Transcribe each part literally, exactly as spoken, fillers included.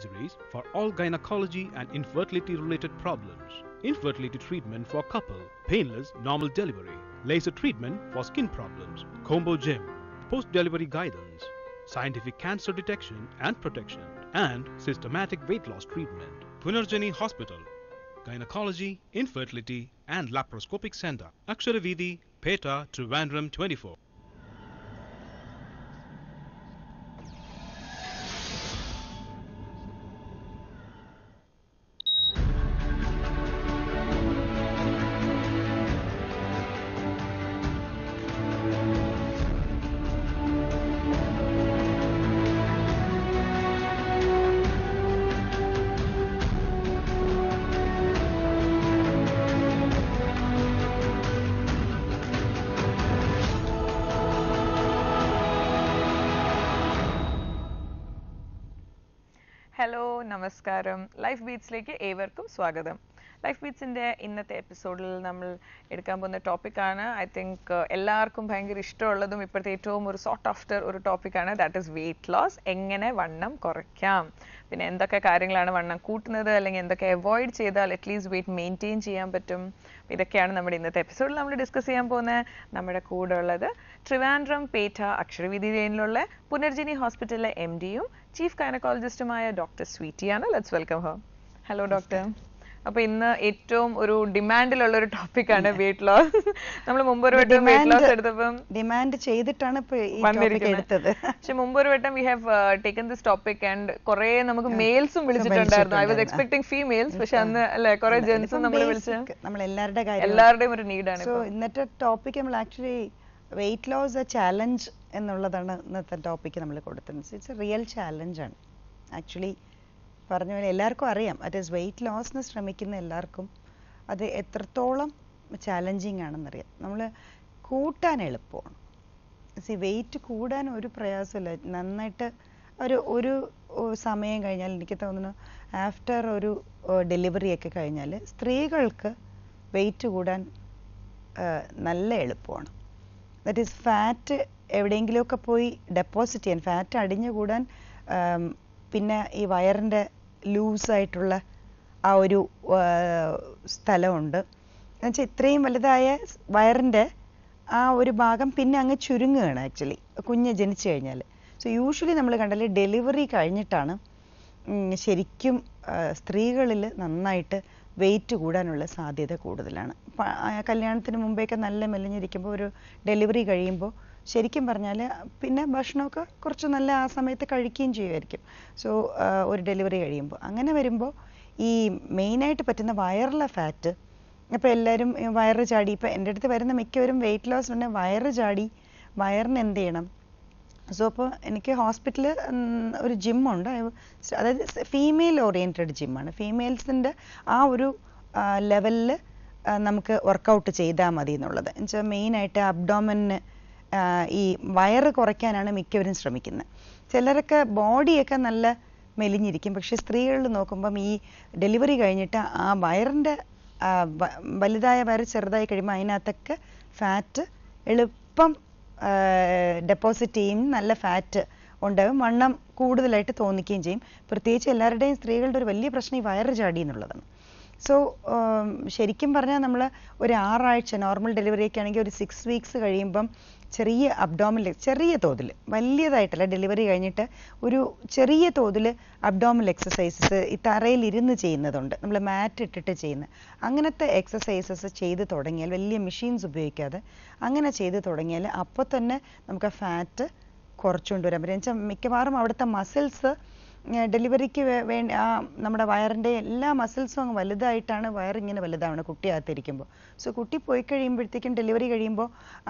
surgeries for all gynecology and infertility related problems. Infertility treatment for couple, painless normal delivery, laser treatment for skin problems, combo gym, post delivery guidance, scientific cancer detection and protection, and systematic weight loss treatment. Punarjani Hospital, Gynecology, Infertility and Laparoscopic Center, Aksharavidi, Pettah, Trivandrum twenty-four. Hello നമസ്കാരം ലൈഫ്ബീറ്റ്സിലേക്ക് ഏവർക്കും സ്വാഗതം. Life ബീറ്റ്സിൻ്റെ ഇന്നത്തെ എപ്പിസോഡിൽ നമ്മൾ എടുക്കാൻ പോകുന്ന ടോപ്പിക്കാണ് ഐ തിങ്ക് എല്ലാവർക്കും ഭയങ്കര ഇഷ്ടമുള്ളതും ഇപ്പോഴത്തെ ഏറ്റവും ഒരു സോർട്ട് ആഫ്റ്റർ ഒരു ടോപ്പിക്കാണ്. That is weight loss. എങ്ങനെ വണ്ണം കുറയ്ക്കാം, പിന്നെ എന്തൊക്കെ കാര്യങ്ങളാണ് വണ്ണം കൂട്ടുന്നത്, അല്ലെങ്കിൽ എന്തൊക്കെ അവോയ്ഡ് ചെയ്താൽ അറ്റ്ലീസ്റ്റ് വെയിറ്റ് മെയിൻറ്റെയിൻ ചെയ്യാൻ പറ്റും. ഇതൊക്കെയാണ് നമ്മുടെ ഇന്നത്തെ എപ്പിസോഡിൽ നമ്മൾ ഡിസ്കസ് ചെയ്യാൻ പോകുന്നത്. നമ്മുടെ കൂടെ ഉള്ളത് ട്രിവാൻഡ്രം പേട്ട അക്ഷരവീതി ലൈനിലുള്ള പുനർജനി ഹോസ്പിറ്റലിലെ എം ഡിയും ചീഫ് ഗൈനക്കോളജിസ്റ്റുമായ ഡോക്ടർ സ്വീറ്റിയാണ്. Let's welcome her. Hello doctor. അപ്പൊ ഇന്ന് ഏറ്റവും ഒരു ഡിമാൻഡിലുള്ള ഒരു ടോപ്പിക്കാണ് വെയിറ്റ് ലോസ്. നമ്മൾ മുമ്പ് ഒരു വട്ടം വെയിറ്റ് ലോസ് എടുത്തപ്പം ഡിമാൻഡ് ചെയ്തിട്ടാണ് വന്നിരിക്കുന്നത്. പക്ഷെ മുമ്പ് ഒരു വട്ടം we have taken this topic and കുറെ നമുക്ക് മെയിൽസും വിളിച്ചിട്ടുണ്ടായിരുന്നു. ഐ വാസ് എക്സ്പെക്ടിങ് ഫീമെയിൽസ്, പക്ഷെ അന്ന് അല്ലെ കുറെ ജെന്റ്സും നമ്മൾ വിളിച്ച് എല്ലാവരുടെയും ഒരു നീഡാണ്. സോ ഇന്നത്തെ ടോപ്പിക് നമ്മൾ actually weight loss a challenge എന്നുള്ളതാണ് ഇന്നത്തെ ടോപ്പിക്ക് നമ്മൾ കൊടുത്തത്. ഇറ്റ്സ് എ റിയൽ ചാലഞ്ചാണ് ആക്ച്വലി. പറഞ്ഞ പോലെ എല്ലാവർക്കും അറിയാം, അറ്റ് ഈസ് വെയിറ്റ് ലോസിന് ശ്രമിക്കുന്ന എല്ലാവർക്കും അത് എത്രത്തോളം ചാലഞ്ചിങ് ആണെന്നറിയാം. നമ്മൾ കൂട്ടാൻ എളുപ്പമാണ്. സി വെയിറ്റ് കൂടാൻ ഒരു പ്രയാസമില്ല. നന്നായിട്ട് ഒരു ഒരു സമയം കഴിഞ്ഞാൽ എനിക്ക് തോന്നുന്നു ആഫ്റ്റർ ഒരു ഡെലിവറി ഒക്കെ കഴിഞ്ഞാൽ സ്ത്രീകൾക്ക് വെയിറ്റ് കൂടാൻ നല്ല എളുപ്പമാണ്. ദാറ്റ് ഈസ് ഫാറ്റ് എവിടെയെങ്കിലുമൊക്കെ പോയി ഡെപ്പോസിറ്റ് ചെയ്യാൻ, ഫാറ്റ് അടിഞ്ഞു കൂടാൻ, പിന്നെ ഈ വയറിൻ്റെ ലൂസായിട്ടുള്ള ആ ഒരു സ്ഥലമുണ്ട്. എന്നുവെച്ചാൽ ഇത്രയും വലുതായ വയറിൻ്റെ ആ ഒരു ഭാഗം പിന്നെ അങ്ങ് ചുരുങ്ങുകയാണ് ആക്ച്വലി കുഞ്ഞ് ജനിച്ചു കഴിഞ്ഞാൽ. സോ യൂഷ്വലി നമ്മൾ കണ്ടാൽ ഡെലിവറി കഴിഞ്ഞിട്ടാണ് ശരിക്കും സ്ത്രീകളിൽ നന്നായിട്ട് വെയിറ്റ് കൂടാനുള്ള സാധ്യത കൂടുതലാണ്. കല്യാണത്തിന് മുമ്പേയൊക്കെ നല്ല മെലിഞ്ഞിരിക്കുമ്പോൾ ഒരു ഡെലിവറി കഴിയുമ്പോൾ ശരിക്കും പറഞ്ഞാൽ പിന്നെ ഭക്ഷണമൊക്കെ കുറച്ച് നല്ല ആ സമയത്ത് കഴിക്കുകയും ചെയ്യുമായിരിക്കും. സോ ഒരു ഡെലിവറി കഴിയുമ്പോൾ അങ്ങനെ വരുമ്പോൾ ഈ മെയിനായിട്ട് പറ്റുന്ന വയറിലെ ഫാറ്റ്, ഇപ്പോൾ എല്ലാവരും വയറ് ചാടി, ഇപ്പോൾ എൻ്റെ അടുത്ത് വരുന്ന മിക്കവരും വെയിറ്റ് ലോസ് ഉണ്ട്, വയറ് ചാടി, വയറിന് എന്ത് ചെയ്യണം. സോ അപ്പോൾ എനിക്ക് ഹോസ്പിറ്റലിൽ ഒരു ജിമ്മുണ്ട്, അതായത് ഫീമെയിൽ ഓറിയൻറ്റഡ് ജിമ്മാണ്. ഫീമെയിൽസിൻ്റെ ആ ഒരു ലെവലിൽ നമുക്ക് വർക്കൗട്ട് ചെയ്താൽ മതി എന്നുള്ളത്. എന്നുവെച്ചാൽ മെയിനായിട്ട് അബ്ഡോമന് ഈ വയറ് കുറയ്ക്കാനാണ് മിക്കവരും ശ്രമിക്കുന്നത്. ചിലരൊക്കെ ബോഡിയൊക്കെ നല്ല മെലിഞ്ഞിരിക്കും, പക്ഷെ സ്ത്രീകളിൽ നോക്കുമ്പം ഈ ഡെലിവറി കഴിഞ്ഞിട്ട് ആ വയറിൻ്റെ വലുതായ വയറ് ചെറുതായി കഴിയുമ്പോൾ അതിനകത്തൊക്കെ ഫാറ്റ് എളുപ്പം ഡെപ്പോസിറ്റ് ചെയ്യും, നല്ല ഫാറ്റ് ഉണ്ടാകും, വണ്ണം കൂടുതലായിട്ട് തോന്നിക്കുകയും ചെയ്യും. പ്രത്യേകിച്ച് എല്ലാവരുടെയും സ്ത്രീകളുടെ ഒരു വലിയ പ്രശ്നം ഈ വയറ് ചാടി എന്നുള്ളതാണ്. സോ ശരിക്കും പറഞ്ഞാൽ നമ്മൾ ഒരു ആറാഴ്ച നോർമൽ ഡെലിവറി ഒക്കെ ആണെങ്കിൽ ഒരു സിക്സ് വീക്സ് കഴിയുമ്പം ചെറിയ അബ്ഡോമിനൽ, ചെറിയ തോതിൽ, വലിയതായിട്ടല്ല, ഡെലിവറി കഴിഞ്ഞിട്ട് ഒരു ചെറിയ തോതിൽ അബ്ഡോമിനൽ എക്സസൈസസ് ഈ തറയിൽ ഇരുന്ന് ചെയ്യുന്നതുണ്ട്, നമ്മൾ മാറ്റ് ഇട്ടിട്ട് ചെയ്യുന്ന അങ്ങനത്തെ എക്സസൈസസ് ചെയ്ത് തുടങ്ങിയാൽ, വലിയ മെഷീൻസ് ഉപയോഗിക്കാതെ അങ്ങനെ ചെയ്ത് തുടങ്ങിയാൽ അപ്പോൾ തന്നെ നമുക്ക് ആ ഫാറ്റ് കുറച്ചുകൊണ്ട് വരാൻ പറ്റും. എന്നുവെച്ചാൽ മിക്കവാറും അവിടുത്തെ മസിൽസ് ഡെലിവറിക്ക് വേണ്ടി ആ നമ്മുടെ വയറിൻ്റെ എല്ലാ മസിൽസും അങ്ങ് വലുതായിട്ടാണ് വയറിങ്ങനെ വലുതാവണം കുട്ടിയകത്തിരിക്കുമ്പോൾ. സോ കുട്ടി പോയി കഴിയുമ്പോഴത്തേക്കും ഡെലിവറി കഴിയുമ്പോൾ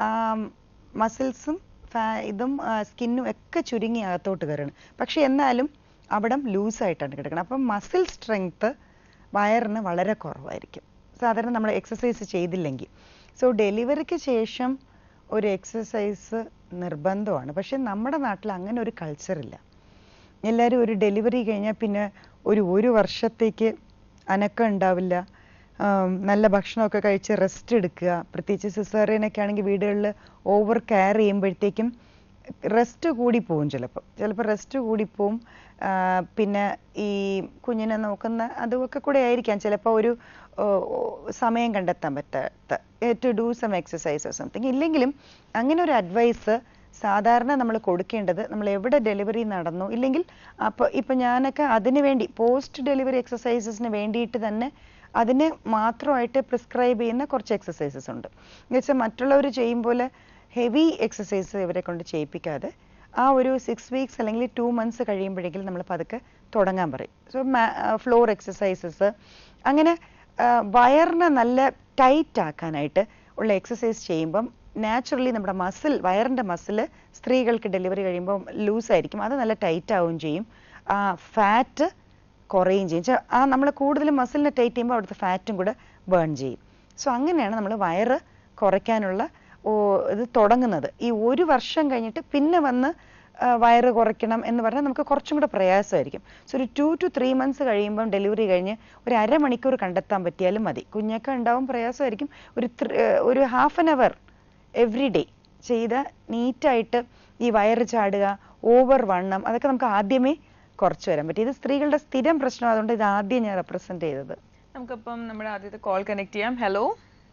മസിൽസും ഫാ ഇതും സ്കിന്നും ഒക്കെ ചുരുങ്ങി അകത്തോട്ട് കയറണം. പക്ഷെ എന്നാലും അവിടെ ലൂസായിട്ടാണ് കിടക്കണം. അപ്പം മസിൽ സ്ട്രെങ്ത്ത് വയറിന് വളരെ കുറവായിരിക്കും സാധാരണ നമ്മൾ എക്സസൈസ് ചെയ്തില്ലെങ്കിൽ. സോ ഡെലിവറിക്ക് ശേഷം ഒരു എക്സസൈസ് നിർബന്ധമാണ്. പക്ഷെ നമ്മുടെ നാട്ടിൽ അങ്ങനെ ഒരു കൾച്ചറില്ല. എല്ലാവരും ഒരു ഡെലിവറി കഴിഞ്ഞാൽ പിന്നെ ഒരു ഒരു വർഷത്തേക്ക് അനക്കം ഉണ്ടാവില്ല, നല്ല ഭക്ഷണമൊക്കെ കഴിച്ച് റെസ്റ്റ് എടുക്കുക. പ്രത്യേകിച്ച് സിസേറിയനൊക്കെ ആണെങ്കിൽ വീടുകളിൽ ഓവർ കെയർ ചെയ്യുമ്പോഴത്തേക്കും റെസ്റ്റ് കൂടി പോവും. ചിലപ്പോൾ ചിലപ്പോൾ റെസ്റ്റ് കൂടിപ്പോവും. പിന്നെ ഈ കുഞ്ഞിനെ നോക്കുന്ന അതുമൊക്കെ കൂടെ ആയിരിക്കാം ചിലപ്പോൾ ഒരു സമയം കണ്ടെത്താൻ പറ്റാത്ത to do some exercise or something. ഇല്ലെങ്കിലും അങ്ങനെ ഒരു അഡ്വൈസ് സാധാരണ നമ്മൾ കൊടുക്കേണ്ടത് നമ്മൾ എവിടെ ഡെലിവറി നടന്നു ഇല്ലെങ്കിൽ അപ്പോൾ ഇപ്പം ഞാനൊക്കെ അതിന് വേണ്ടി പോസ്റ്റ് ഡെലിവറി എക്സസൈസസിന് വേണ്ടിയിട്ട് തന്നെ അതിന് മാത്രമായിട്ട് പ്രിസ്ക്രൈബ് ചെയ്യുന്ന കുറച്ച് എക്സസൈസസ് ഉണ്ട്. എന്ന് വെച്ചാൽ മറ്റുള്ളവർ ചെയ്യുമ്പോൾ ഹെവി എക്സസൈസ് ഇവരെ കൊണ്ട് ചെയ്യിപ്പിക്കാതെ ആ ഒരു സിക്സ് വീക്സ് അല്ലെങ്കിൽ ടു മന്ത്സ് കഴിയുമ്പോഴേക്കും നമ്മൾ പതുക്കെ തുടങ്ങാൻ പറയും. സോ ഫ്ലോർ എക്സസൈസസ് അങ്ങനെ വയറിനെ നല്ല ടൈറ്റ് ആക്കാനായിട്ട് ഉള്ള എക്സസൈസ് ചെയ്യുമ്പം നാച്ചുറലി നമ്മുടെ മസിൽ വയറിൻ്റെ മസിൽ സ്ത്രീകൾക്ക് ഡെലിവറി കഴിയുമ്പോൾ ലൂസായിരിക്കും, അത് നല്ല ടൈറ്റ് ആവുകയും ചെയ്യും, ആ ഫാറ്റ് കുറയുകയും ചെയ്യും. ആ നമ്മൾ കൂടുതലും മസിലിനെ ടൈറ്റ് ചെയ്യുമ്പോൾ അവിടുത്തെ ഫാറ്റും കൂടെ ബേൺ ചെയ്യും. സോ അങ്ങനെയാണ് നമ്മൾ വയറ് കുറയ്ക്കാനുള്ള ഇത് തുടങ്ങുന്നത്. ഈ ഒരു വർഷം കഴിഞ്ഞിട്ട് പിന്നെ വന്ന് വയറ് കുറയ്ക്കണം എന്ന് പറഞ്ഞാൽ നമുക്ക് കുറച്ചും കൂടെ പ്രയാസമായിരിക്കും. സോ ഒരു ടു ടു ത്രീ മന്ത്സ് കഴിയുമ്പം ഡെലിവറി കഴിഞ്ഞ് ഒരു അരമണിക്കൂർ കണ്ടെത്താൻ പറ്റിയാലും മതി. കുഞ്ഞൊക്കെ ഉണ്ടാവും, പ്രയാസമായിരിക്കും. ഒരു ഒരു half an hour every day ചെയ്ത് നീറ്റായിട്ട് ഈ വയറ് ചാടുക, ഓവർ വണ്ണം, അതൊക്കെ നമുക്ക് ആദ്യമേ കുറച്ച് വരാൻ പറ്റും. ഇത് സ്ത്രീകളുടെ സ്ഥിരം പ്രശ്നം, അതുകൊണ്ട് ഇത് ആദ്യം ഞാൻ റെപ്രസെന്റ് ചെയ്തത്. നമുക്കിപ്പം നമ്മുടെ ആദ്യത്തെ കോൾ കണക്ട് ചെയ്യാം. Hello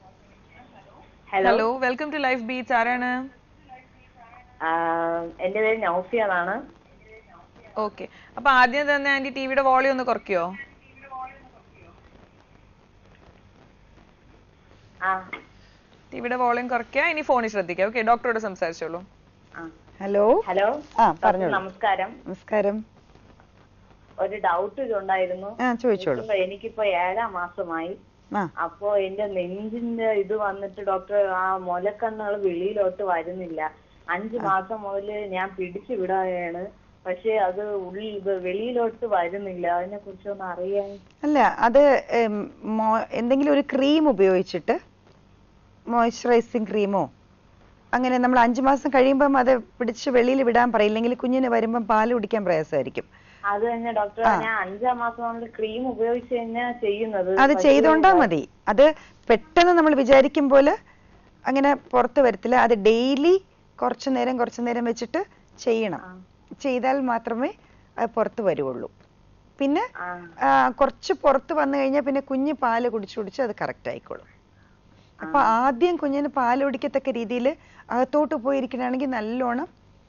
hello welcome to Life Beats. ആരാണ്? എന്റെ പേര് നൗഫിയ എന്നാണ്. ഓക്കെ, അപ്പൊ ആദ്യം തന്നെ ആന്റി ടിവിയുടെ വോളിയം ഒന്ന് കുറയ്ക്കോ? ടിവിയുടെ വോളിയം കുറയ്ക്കുക, ഇനി ഫോണിൽ ശ്രദ്ധിക്കുക. ഓക്കെ, ഡോക്ടറോട് സംസാരിച്ചോളൂ. ഹലോ ഹലോ ആ പറഞ്ഞോളൂ. നമസ്കാരം. നമസ്കാരം. ഒരു ഡൗട്ട് ഇതുണ്ടായിരുന്നു. ചോദിച്ചോളൂ. എനിക്കിപ്പോ ഏഴാം മാസമായി. അപ്പോ എന്റെ നെഞ്ചിന്റെ ഇത് വന്നിട്ട് ഡോക്ടർ ആ മുലക്കണ്ണുകൾ വെളിയിലോട്ട് വരുന്നില്ല. അഞ്ചു മാസം മുതൽ ഞാൻ പിടിച്ചു വിടുകയാണ്, പക്ഷെ അത് ഉള്ളിൽ വെളിയിലോട്ട് വരുന്നില്ല. അതിനെ കുറിച്ചൊന്ന് അറിയാൻ. അല്ല, അത് എന്തെങ്കിലും ഒരു ക്രീം ഉപയോഗിച്ചിട്ട് മോയ്സ്ചറൈസിങ് ക്രീമോ അങ്ങനെ നമ്മൾ അഞ്ചു മാസം കഴിയുമ്പം അത് പിടിച്ച് വെളിയിൽ വിടാൻ പറയില്ലെങ്കിൽ കുഞ്ഞിന് വരുമ്പം പാല് കുടിക്കാൻ പ്രയാസമായിരിക്കും. അത് തന്നെ ഡോക്ടർ, ഞാൻ അഞ്ചാം മാസം ക്രീം ഉപയോഗിച്ച് തന്നെ ചെയ്യുന്നത്. അത് ചെയ്തോണ്ടാ മതി. അത് പെട്ടെന്ന് നമ്മൾ വിചാരിക്കും പോലെ അങ്ങനെ പുറത്ത് വരത്തില്ല. അത് ഡെയിലി കുറച്ചു നേരം കുറച്ചു നേരം വെച്ചിട്ട് ചെയ്യണം. ചെയ്താൽ മാത്രമേ അത് പുറത്ത് വരുള്ളൂ. പിന്നെ കുറച്ച് പുറത്ത് വന്നു കഴിഞ്ഞാൽ പിന്നെ കുഞ്ഞ് പാല് കുടിച്ചു കുടിച്ച് അത് കറക്റ്റ് ആയിക്കോളും. അപ്പൊ ആദ്യം കുഞ്ഞിന് പാല് കുടിക്കത്തക്ക രീതിയിൽ അകത്തോട്ട് പോയിരിക്കണമെങ്കിൽ നല്ലോണം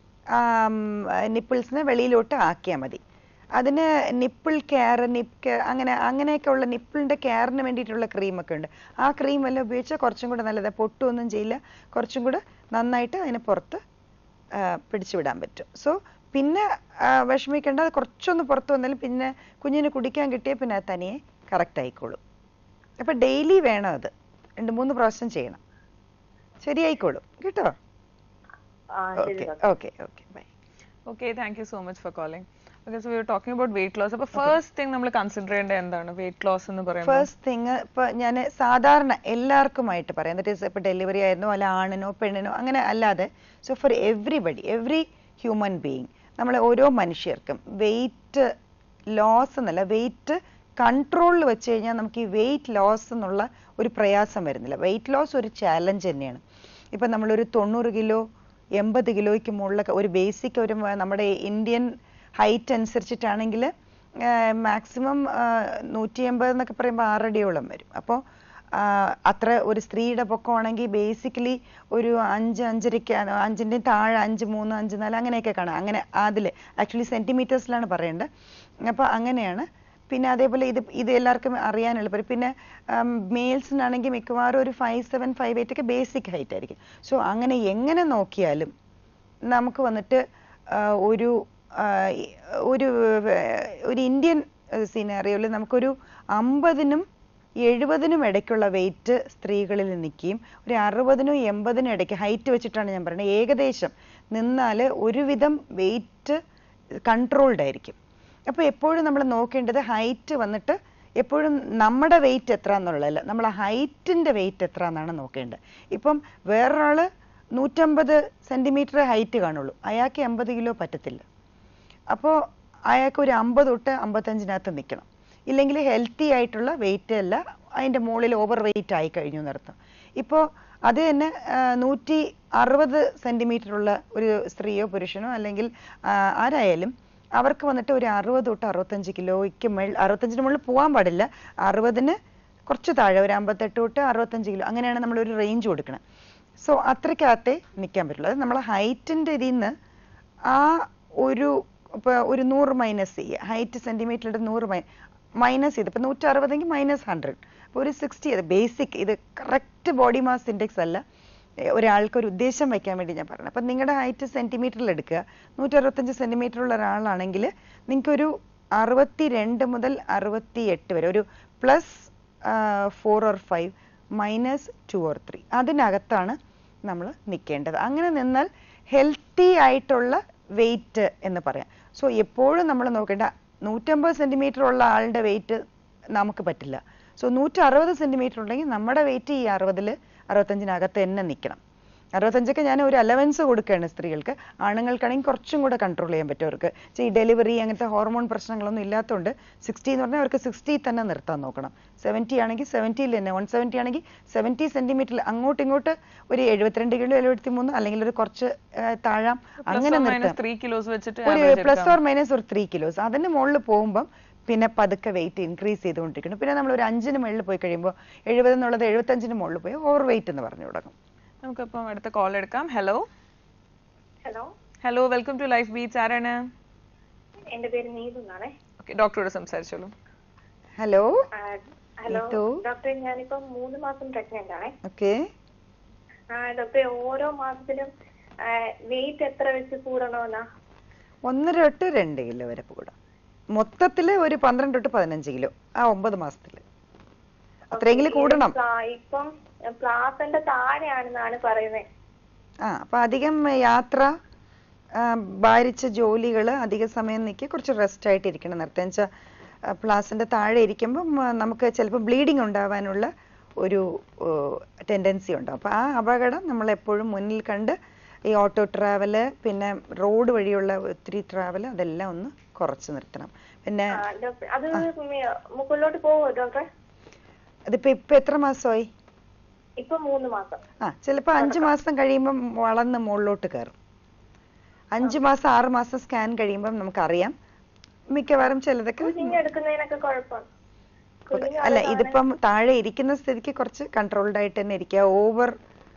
നിപ്പിൾസിനെ വെളിയിലോട്ട് ആക്കിയാൽ മതി. അതിന് നിപ്പിൾ കെയർ, നിപ്പ് അങ്ങനെ അങ്ങനെയൊക്കെ ഉള്ള നിപ്പിളിന്റെ കെയറിന് വേണ്ടിയിട്ടുള്ള ക്രീമൊക്കെ ഉണ്ട്. ആ ക്രീം എല്ലാം ഉപയോഗിച്ചാൽ കുറച്ചും കൂടെ നല്ലതാണ്. പൊട്ടുമൊന്നും ചെയ്യില്ല, കുറച്ചും കൂടെ നന്നായിട്ട് അതിനെ പുറത്ത് പിടിച്ചുവിടാൻ പറ്റും. സോ പിന്നെ വിഷമിക്കേണ്ട, അത് കുറച്ചൊന്ന് പുറത്ത് വന്നാലും പിന്നെ കുഞ്ഞിന് കുടിക്കാൻ കിട്ടിയാൽ പിന്നെ അത് തനിയെ കറക്റ്റ് ആയിക്കോളും. അപ്പൊ ഡെയിലി വേണം, അത് രണ്ട് മൂന്ന് പ്രാവശ്യം ചെയ്യണം, ശരിയായിക്കോളും കേട്ടോ. Okay okay okay bye. Okay, thank you so much for calling. Okay, so we were talking about weight loss. അപ്പോൾ ഫസ്റ്റ് തിങ് നമ്മൾ കൺസിഡർ ചെയ്യേണ്ടത് എന്താണ് വെയിറ്റ് ലോസ് എന്ന് പറയുമ്പോൾ? ഫസ്റ്റ് തിങ് ഇപ്പൊ ഞാൻ സാധാരണ എല്ലാവർക്കുമായിട്ട് പറയാം, ദാറ്റ് ഈസ് ഇപ്പൊ ഡെലിവറി ആയിരുന്നു അല്ല ആണിനോ പെണ്ണിനോ അങ്ങനെ അല്ലാതെ, so for everybody, every human being, നമ്മൾ ഓരോ മനുഷ്യർക്കും വെയിറ്റ് ലോസ് എന്നല്ല, വെയിറ്റ് കൺട്രോളിൽ വെച്ച് കഴിഞ്ഞാൽ നമുക്ക് ഈ വെയിറ്റ് ലോസ് എന്നുള്ള ഒരു പ്രയാസം വരുന്നില്ല. വെയിറ്റ് ലോസ് ഒരു ചാലഞ്ച് തന്നെയാണ്. ഇപ്പൊ നമ്മളൊരു തൊണ്ണൂറ് കിലോ എൺപത് കിലോയ്ക്ക് മുകളിലൊക്കെ ഒരു ബേസിക് ഒരു നമ്മുടെ ഇന്ത്യൻ ഹൈറ്റ് അനുസരിച്ചിട്ടാണെങ്കിൽ മാക്സിമം നൂറ്റി എൺപത് എന്നൊക്കെ പറയുമ്പോൾ ആറടിയോളം വരും. അപ്പോൾ അത്ര ഒരു സ്ത്രീയുടെ പൊക്കമാണെങ്കിൽ ബേസിക്കലി ഒരു അഞ്ച് അഞ്ചരയ്ക്ക് അഞ്ചിൻ്റെ താഴെ അഞ്ച് മൂന്ന് അഞ്ച് നാല് അങ്ങനെയൊക്കെ കാണാം. അങ്ങനെ അതിൽ ആക്ച്വലി സെൻറ്റിമീറ്റേഴ്സിലാണ് പറയേണ്ടത്. അപ്പോൾ അങ്ങനെയാണ്. പിന്നെ അതേപോലെ ഇത് ഇത് എല്ലാവർക്കും അറിയാൻ എളുപ്പം. പിന്നെ മെയിൽസിനാണെങ്കിൽ മിക്കവാറും ഒരു ഫൈവ് സെവൻ ഫൈവ് എയ്റ്റ് ഒക്കെ ബേസിക് ഹൈറ്റ് ആയിരിക്കും. സോ അങ്ങനെ എങ്ങനെ നോക്കിയാലും നമുക്ക് വന്നിട്ട് ഒരു ഒരു ഒരു ഇന്ത്യൻ സിനാറിയോയിൽ നമുക്കൊരു അമ്പതിനും എഴുപതിനും ഇടയ്ക്കുള്ള വെയിറ്റ് സ്ത്രീകളിൽ നിൽക്കുകയും ഒരു അറുപതിനും എൺപതിനും ഇടയ്ക്ക് ഹൈറ്റ് വെച്ചിട്ടാണ് ഞാൻ പറയുന്നത്, ഏകദേശം നിന്നാൽ ഒരുവിധം വെയിറ്റ് കൺട്രോൾഡ് ആയിരിക്കും. അപ്പോൾ എപ്പോഴും നമ്മൾ നോക്കേണ്ടത് ഹൈറ്റ് വന്നിട്ട് എപ്പോഴും നമ്മുടെ വെയിറ്റ് എത്ര എന്നുള്ളതല്ല, നമ്മൾ ഹൈറ്റിൻ്റെ വെയിറ്റ് എത്ര എന്നാണ് നോക്കേണ്ടത്. ഇപ്പം വേറൊരാൾ നൂറ്റമ്പത് സെൻറ്റിമീറ്റർ ഹൈറ്റ് കാണുള്ളൂ, അയാൾക്ക് എൺപത് കിലോ പറ്റത്തില്ല. അപ്പോൾ അയാൾക്ക് ഒരു അമ്പത് തൊട്ട് അമ്പത്തഞ്ചിനകത്ത് നിൽക്കണം. ഇല്ലെങ്കിൽ ഹെൽത്തി ആയിട്ടുള്ള വെയിറ്റ് അല്ല, അതിൻ്റെ മുകളിൽ ഓവർ വെയിറ്റ് ആയി കഴിഞ്ഞു എന്നർത്ഥം. ഇപ്പോൾ അത് തന്നെ നൂറ്റി അറുപത് സെൻറ്റിമീറ്റർ ഉള്ള ഒരു സ്ത്രീയോ പുരുഷനോ അല്ലെങ്കിൽ ആരായാലും അവർക്ക് വന്നിട്ട് ഒരു അറുപത് തൊട്ട് അറുപത്തഞ്ച് കിലോയ്ക്ക് മേൾ അറുപത്തഞ്ചിന് മുകളിൽ പോകാൻ പാടില്ല. അറുപതിന് കുറച്ച് താഴെ ഒരു അമ്പത്തെട്ട് തൊട്ട് അറുപത്തഞ്ച് കിലോ അങ്ങനെയാണ് നമ്മളൊരു റേഞ്ച് കൊടുക്കണം. സോ അത്രയ്ക്കകത്തേ നിൽക്കാൻ പറ്റുള്ളൂ. അത് നമ്മളെ ഹൈറ്റിൻ്റെ ഇതിൽ നിന്ന് ആ ഒരു ഇപ്പോൾ ഒരു നൂറ് മൈനസ് ചെയ്യുക, ഹൈറ്റ് സെൻറ്റിമീറ്ററിൽ നൂറ് മൈ മൈനസ് ചെയ്ത് ഇപ്പോൾ നൂറ്റി അറുപതെങ്കിൽ മൈനസ് ഹൺഡ്രഡ്, അപ്പോൾ ഒരു സിക്സ്റ്റി. അത് ബേസിക്, ഇത് കറക്റ്റ് ബോഡി മാസ് ഇൻഡെക്സ് അല്ല, ഒരാൾക്ക് ഒരു ഉദ്ദേശം വയ്ക്കാൻ വേണ്ടി ഞാൻ പറഞ്ഞു. അപ്പം നിങ്ങളുടെ ഹൈറ്റ് സെൻറ്റിമീറ്ററിൽ എടുക്കുക. നൂറ്റി അറുപത്തഞ്ച് സെൻറ്റിമീറ്റർ ഉള്ള ഒരാളാണെങ്കിൽ നിങ്ങൾക്കൊരു അറുപത്തി രണ്ട് മുതൽ അറുപത്തി എട്ട് വരെ ഒരു plus four or five minus two or three അതിനകത്താണ് നമ്മൾ നിൽക്കേണ്ടത്. അങ്ങനെ നിന്നാൽ ഹെൽത്തി ആയിട്ടുള്ള വെയിറ്റ് എന്ന് പറയാം. സോ എപ്പോഴും നമ്മൾ നോക്കേണ്ട നൂറ്റമ്പത് സെൻറ്റിമീറ്റർ ഉള്ള ആളുടെ വെയിറ്റ് നമുക്ക് പറ്റില്ല. സോ നൂറ്റി അറുപത് സെൻറ്റിമീറ്റർ ഉണ്ടെങ്കിൽ നമ്മുടെ വെയിറ്റ് ഈ അറുപതിൽ അറുപത്തഞ്ചിനകത്ത് തന്നെ നിൽക്കണം. അറുപത്തഞ്ചൊക്കെ ഞാൻ ഒരു അലവൻസ് കൊടുക്കുകയാണ് സ്ത്രീകൾക്ക്. ആണുങ്ങൾക്കാണെങ്കിൽ കുറച്ചും കൂടെ കൺട്രോൾ ചെയ്യാൻ പറ്റും അവർക്ക്. ഈ ഡെലിവറി അങ്ങനത്തെ ഹോർമോൺ പ്രശ്നങ്ങളൊന്നും ഇല്ലാത്തതുകൊണ്ട് സിക്സ്റ്റി എന്ന് പറഞ്ഞാൽ അവർക്ക് സിക്സ്റ്റി തന്നെ നിർത്താൻ നോക്കണം. സെവൻറ്റി ആണെങ്കിൽ സെവൻറ്റിയിൽ തന്നെ, വൺ സെവൻറ്റി ആണെങ്കിൽ സെവൻറ്റി സെൻറ്റിമീറ്ററിൽ അങ്ങോട്ട് ഇങ്ങോട്ട് ഒരു എഴുപത്തിരണ്ട് കിലോ എഴുപത്തി മൂന്ന് അല്ലെങ്കിൽ ഒരു കുറച്ച് താഴാം അങ്ങനെ നിർത്താം. ഒരു പ്ലസ് ഓർ മൈനസ് ഒരു ത്രീ കിലോസ് അതിന് മുകളിൽ പോകുമ്പം പിന്നെ പതുക്കെ വെയിറ്റ് ഇൻക്രീസ് ചെയ്തുകൊണ്ടിരിക്കണം. പിന്നെ നമ്മൾ ഒരു അഞ്ചിന് മുകളിൽ പോയി കഴിയുമ്പോൾ എഴുപത് എന്നുള്ളത് എഴുപത്തഞ്ചിന് മുകളിൽ പോയി ഓവർ വെയിറ്റ് എന്ന് പറഞ്ഞു തുടങ്ങും. നമുക്കിപ്പം അടുത്ത കോൾ എടുക്കാം. Hello hello hello welcome to Life Beats. ആരാണ്? എന്റെ പേര് നീതു എന്നാണേ. ഓക്കെ, ഡോക്ടറോട് സംസാരിച്ചോളൂ. ഹലോ ഹലോ ഡോക്ടറെ, ഞാനിപ്പോ മൂന്ന് മാസം പ്രഗ്നന്റ് ആണേ. ഓക്കെ ഡോക്ടറെ, ഓരോ മാസത്തിലും വെയിറ്റ് എത്ര വെച്ച് കൂടണമെന്നാ? ഒന്നര തൊട്ട് രണ്ട് കിലോ വരെ കൂടാം. മൊത്തത്തില് ഒരു പന്ത്രണ്ട് തൊട്ട് പതിനഞ്ച് കിലോ ആ ഒമ്പത് മാസത്തില് അത്രയെങ്കിലും കൂടണം. ഇപ്പം പ്ലാസന്റെ താഴെയാണെന്നാണ് പറയുന്നത്. ആ അപ്പൊ അധികം യാത്ര, ഭാരിച്ച ജോലികള്, അധിക സമയം നിൽക്കുക, കുറച്ച് റെസ്റ്റ് ആയിട്ട് ഇരിക്കണം. നേരത്തെ വെച്ചാൽ പ്ലാസിന്റെ താഴെ ഇരിക്കുമ്പം നമുക്ക് ചിലപ്പോൾ ബ്ലീഡിങ് ഉണ്ടാവാനുള്ള ഒരു ടെൻഡൻസി ഉണ്ടാവും. അപ്പൊ ആ അപകടം നമ്മൾ എപ്പോഴും മുന്നിൽ കണ്ട് ഈ ഓട്ടോ ട്രാവല്, പിന്നെ റോഡ് വഴിയുള്ള ഒത്തിരി ട്രാവല്, അതെല്ലാം ഒന്ന് കുറച്ച് നിർത്തണം. പിന്നെ മുകളിലോട്ട് പോവോ ഡോക്ടറെ? അതിപ്പോ ഇപ്പൊ എത്ര മാസമായി? ഇപ്പൊ മൂന്ന് മാസം. ആ ചിലപ്പോ അഞ്ചു മാസം കഴിയുമ്പം വളർന്ന് മുകളിലോട്ട് കയറും. അഞ്ചു മാസം ആറ് മാസം സ്കാൻ കഴിയുമ്പം നമുക്കറിയാം. മിക്കവാറും ചിലതൊക്കെ അല്ല, ഇതിപ്പം താഴെ ഇരിക്കുന്ന സ്ഥിതിക്ക് കുറച്ച് കൺട്രോൾഡ് ആയിട്ട് തന്നെ ഇരിക്കുക. ഓവർ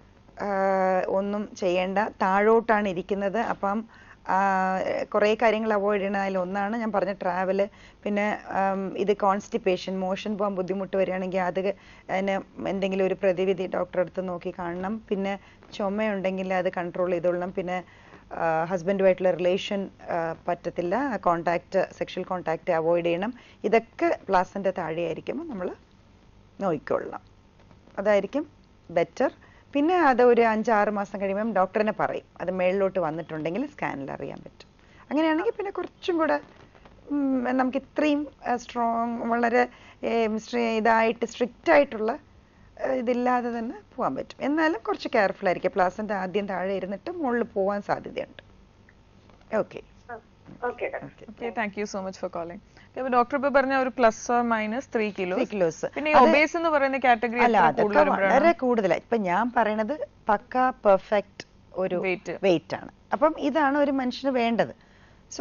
ഒന്നും ചെയ്യേണ്ട. താഴോട്ടാണ് ഇരിക്കുന്നത്. അപ്പം കുറേ കാര്യങ്ങൾ അവോയ്ഡ് ചെയ്യണം. അതിൽ ഒന്നാണ് ഞാൻ പറഞ്ഞ ട്രാവല്. പിന്നെ ഇത് കോൺസ്റ്റിപ്പേഷൻ, മോഷൻ പോകാൻ ബുദ്ധിമുട്ട് വരികയാണെങ്കിൽ അത് അതിന് എന്തെങ്കിലും ഒരു പ്രതിവിധി ഡോക്ടറെ അടുത്ത് നോക്കി കാണണം. പിന്നെ ചുമയുണ്ടെങ്കിൽ അത് കൺട്രോൾ ചെയ്തോളണം. പിന്നെ ഹസ്ബൻഡുമായിട്ടുള്ള റിലേഷൻ പറ്റത്തില്ല, കോണ്ടാക്ട്, സെക്ഷൽ കോണ്ടാക്ട് അവോയ്ഡ് ചെയ്യണം. ഇതൊക്കെ പ്ലാസൻ്റെ താഴെയായിരിക്കുമ്പോൾ നമ്മൾ നോക്കിക്കൊള്ളണം. അതായിരിക്കും ബെറ്റർ. പിന്നെ അത് ഒരു അഞ്ചാറ് മാസം കഴിയുമ്പം ഡോക്ടറിനെ പറയും. അത് മേളിലോട്ട് വന്നിട്ടുണ്ടെങ്കിൽ സ്കാനിൽ അറിയാൻ പറ്റും. അങ്ങനെയാണെങ്കിൽ പിന്നെ കുറച്ചും കൂടെ നമുക്ക് ഇത്രയും സ്ട്രോങ്, വളരെ ഇതായിട്ട് സ്ട്രിക്റ്റ് ആയിട്ടുള്ള ഇതില്ലാതെ തന്നെ പോകാൻ പറ്റും. എന്നാലും കുറച്ച് കെയർഫുൾ ആയിരിക്കും. പ്ലാസൻ്റെ ആദ്യം താഴെ ഇരുന്നിട്ട് മുകളിൽ പോകാൻ സാധ്യതയുണ്ട്. Okay okay, thank you so much for calling. Doctor ഇപ്പൊ പറഞ്ഞ ഒരു plus or minus three kilos. പിന്നെ ഒബേസ് എന്ന് പറയുന്ന കാറ്റഗറി അല്ല, അതൊക്കെ വളരെ കൂടുതലാണ്. ഇപ്പൊ ഞാൻ പറയണത് പക്ക പെർഫെക്റ്റ് ഒരു വെയിറ്റ് ആണ്. അപ്പം ഇതാണ് ഒരു മനുഷ്യന് വേണ്ടത്. So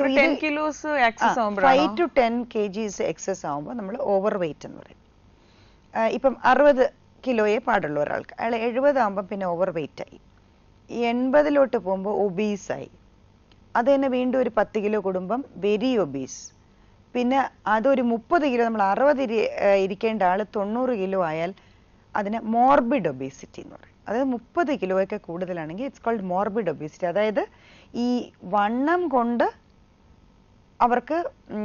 five to ten K Gs excess ആവുമ്പോൾ നമ്മൾ ഓവർ വെയിറ്റ് എന്ന് പറയും. ഇപ്പം അറുപത് കിലോയെ പാടുള്ളൂ ഒരാൾക്ക്. അയാൾ എഴുപതാകുമ്പോൾ പിന്നെ ഓവർ വെയിറ്റ് ആയി. എൺപതിലോട്ട് പോകുമ്പോൾ ഒബീസായി. അത് തന്നെ വീണ്ടും ഒരു പത്ത് കിലോ കൂടുമ്പം വെരി ഒബീസ്. പിന്നെ അതൊരു മുപ്പത് കിലോ, നമ്മൾ അറുപത് ഇരിക്കേണ്ട ആൾ തൊണ്ണൂറ് കിലോ ആയാൽ അതിന് മോർബിഡ് ഒബീസിറ്റി എന്ന് പറയും. അതായത് മുപ്പത് കിലോയൊക്കെ കൂടുതലാണെങ്കിൽ ഇറ്റ്സ് കോൾഡ് മോർബിഡ് ഒബീസിറ്റി. അതായത് ഈ വണ്ണം കൊണ്ട് അവർക്ക്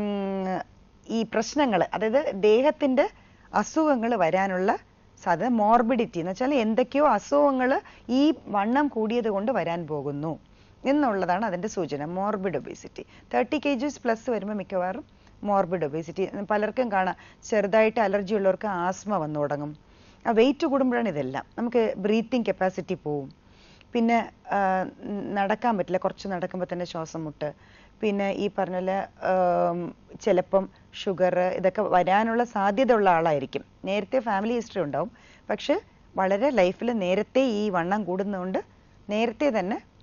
ഈ പ്രശ്നങ്ങൾ, അതായത് ദേഹത്തിൻ്റെ അസുഖങ്ങൾ വരാനുള്ള സാധ്യത, മോർബിഡിറ്റി എന്ന് വെച്ചാൽ എന്തൊക്കെയോ അസുഖങ്ങൾ ഈ വണ്ണം കൂടിയത് കൊണ്ട് വരാൻ പോകുന്നു എന്നുള്ളതാണ് അതിൻ്റെ സൂചന. Morbid obesity thirty K Gs plus വരുമ്പോൾ മിക്കവാറും മോർബിഡ് ഒബേസിറ്റി. പലർക്കും കാണാം ചെറുതായിട്ട് അലർജി ഉള്ളവർക്ക് ആസ്മ വന്നു തുടങ്ങും. ആ വെയിറ്റ് കൂടുമ്പോഴാണ് ഇതെല്ലാം. നമുക്ക് ബ്രീത്തിങ് കപ്പാസിറ്റി പോവും. പിന്നെ നടക്കാൻ പറ്റില്ല, കുറച്ച് നടക്കുമ്പോൾ തന്നെ ശ്വാസം മുട്ട്. പിന്നെ ഈ പറഞ്ഞ പോലെ ചിലപ്പം ഷുഗർ, ഇതൊക്കെ വരാനുള്ള സാധ്യത ഉള്ള ആളായിരിക്കും. നേരത്തെ ഫാമിലി ഹിസ്റ്ററി ഉണ്ടാവും. പക്ഷെ വളരെ ലൈഫിൽ നേരത്തെ ഈ വണ്ണം കൂടുന്നതുകൊണ്ട് നേരത്തെ തന്നെ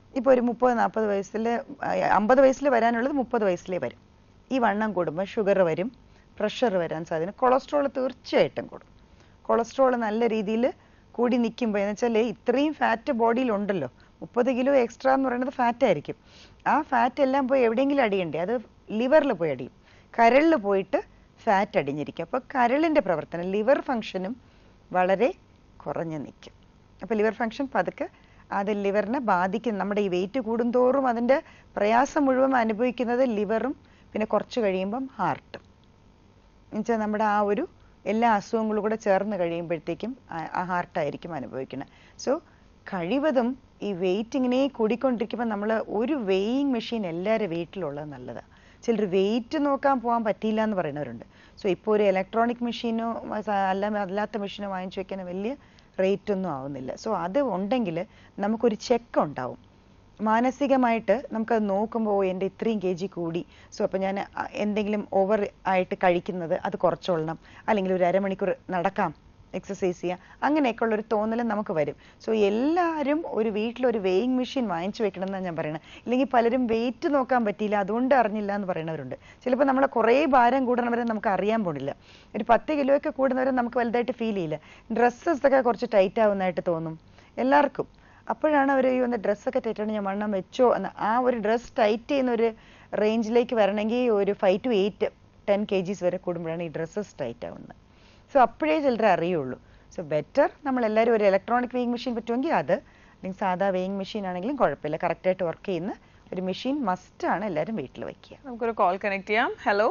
ഇപ്പോൾ ഒരു മുപ്പത് നാൽപ്പത് വയസ്സിൽ അമ്പത് വയസ്സിൽ വരാനുള്ളത് മുപ്പത് വയസ്സിലേ വരും. ഈ വണ്ണം കൂടുമ്പോൾ ഷുഗർ വരും, പ്രഷർ വരാൻ സാധ്യത, കൊളസ്ട്രോൾ തീർച്ചയായിട്ടും കൂടും. കൊളസ്ട്രോൾ നല്ല രീതിയിൽ കൂടി നിൽക്കുമ്പോൾ എന്ന് വെച്ചാൽ ഇത്രയും ഫാറ്റ് ബോഡിയിൽ ഉണ്ടല്ലോ, മുപ്പത് കിലോ എക്സ്ട്രാ എന്ന് പറയുന്നത് ഫാറ്റ് ആയിരിക്കും. ആ ഫാറ്റ് എല്ലാം പോയി എവിടെയെങ്കിലും അടിയണ്ടേ? അത് ലിവറിൽ പോയി അടിയും, കരളിൽ പോയിട്ട് ഫാറ്റ് അടിഞ്ഞിരിക്കും. അപ്പോൾ കരളിൻ്റെ പ്രവർത്തനം, ലിവർ ഫങ്ഷനും വളരെ കുറഞ്ഞു നിൽക്കും. അപ്പോൾ ലിവർ ഫങ്ഷൻ പതുക്കെ അത് ലിവറിനെ ബാധിക്കും. നമ്മുടെ ഈ വെയിറ്റ് കൂടുന്തോറും അതിൻ്റെ പ്രയാസം മുഴുവൻ അനുഭവിക്കുന്നത് ലിവറും പിന്നെ കുറച്ച് കഴിയുമ്പം ഹാർട്ടും. എന്നുവെച്ചാൽ നമ്മുടെ ആ ഒരു എല്ലാ അസുഖങ്ങളും കൂടെ ചേർന്ന് കഴിയുമ്പോഴത്തേക്കും ആ ഹാർട്ടായിരിക്കും അനുഭവിക്കുന്നത്. സോ കഴിവതും ഈ വെയിറ്റ് ഇങ്ങനെ കൂടിക്കൊണ്ടിരിക്കുമ്പോൾ നമ്മൾ ഒരു വെയിങ് മെഷീൻ എല്ലാവരും വീട്ടിലുള്ളത് നല്ലതാണ്. ചിലർ വെയിറ്റ് നോക്കാൻ പോകാൻ പറ്റിയില്ല എന്ന് പറയുന്നവരുണ്ട്. സോ ഇപ്പോൾ ഒരു ഇലക്ട്രോണിക് മെഷീനോ അല്ല അല്ലാത്ത മെഷീനോ വാങ്ങിച്ചു വെക്കാൻ വലിയ റേറ്റ് ഒന്നും ആവുന്നില്ല. സോ അത് ഉണ്ടെങ്കിൽ നമുക്കൊരു ചെക്ക് ഉണ്ടാവും. മാനസികമായിട്ട് നമുക്കത് നോക്കുമ്പോൾ എൻ്റെ ഇത്രയും കെ ജി കൂടി, സോ അപ്പോൾ ഞാൻ എന്തെങ്കിലും ഓവർ ആയിട്ട് കഴിക്കുന്നത് അത് കുറച്ചോളണം, അല്ലെങ്കിൽ ഒരു അരമണിക്കൂർ നടക്കാം, എക്സസൈസ് ചെയ്യാം, അങ്ങനെയൊക്കെ ഉള്ളൊരു തോന്നൽ നമുക്ക് വരും. സോ എല്ലാവരും ഒരു വീട്ടിലൊരു വെയിങ് മെഷീൻ വാങ്ങിച്ചു വെക്കണം എന്നാണ് ഞാൻ പറയുന്നത്. ഇല്ലെങ്കിൽ പലരും വെയിറ്റ് നോക്കാൻ പറ്റിയില്ല അതുകൊണ്ട് അറിഞ്ഞില്ല എന്ന് പറയുന്നവരുണ്ട്. ചിലപ്പോൾ നമ്മളെ കുറേ ഭാരം കൂടണവരെ നമുക്ക് അറിയാൻ പോണില്ല. ഒരു പത്ത് കിലോ ഒക്കെ കൂടുന്നവരെ നമുക്ക് വലുതായിട്ട് ഫീൽ ചെയ്യില്ല. ഡ്രസ്സസ് ഒക്കെ കുറച്ച് ടൈറ്റ് ആവുന്നതായിട്ട് തോന്നും എല്ലാവർക്കും. അപ്പോഴാണ് അവർ ഈ വന്ന ഡ്രസ്സൊക്കെ ടൈറ്റാണ്, ഞാൻ വണ്ണം വെച്ചോ എന്ന്. ആ ഒരു ഡ്രസ്സ് ടൈറ്റ് ചെയ്യുന്ന ഒരു റേഞ്ചിലേക്ക് വരണമെങ്കിൽ ഒരു five to eight ten K Gs വരെ കൂടുമ്പോഴാണ് ഈ ഡ്രസ്സസ് ടൈറ്റ് ആവുന്നത്. സോ അപ്പോഴേ ചിലരെ അറിയുള്ളൂ. സോ ബെറ്റർ നമ്മളെല്ലാവരും ഒരു ഇലക്ട്രോണിക് വെയിങ് മെഷീൻ പറ്റുമെങ്കിൽ അത്, അല്ലെങ്കിൽ സാധാ വെയിങ് മെഷീൻ ആണെങ്കിലും കുഴപ്പമില്ല, കറക്റ്റായിട്ട് വർക്ക് ചെയ്യുന്ന ഒരു മെഷീൻ മസ്റ്റാണ് എല്ലാവരും വീട്ടിൽ വയ്ക്കുക. നമുക്കൊരു കോൾ കണക്ട് ചെയ്യാം. Hello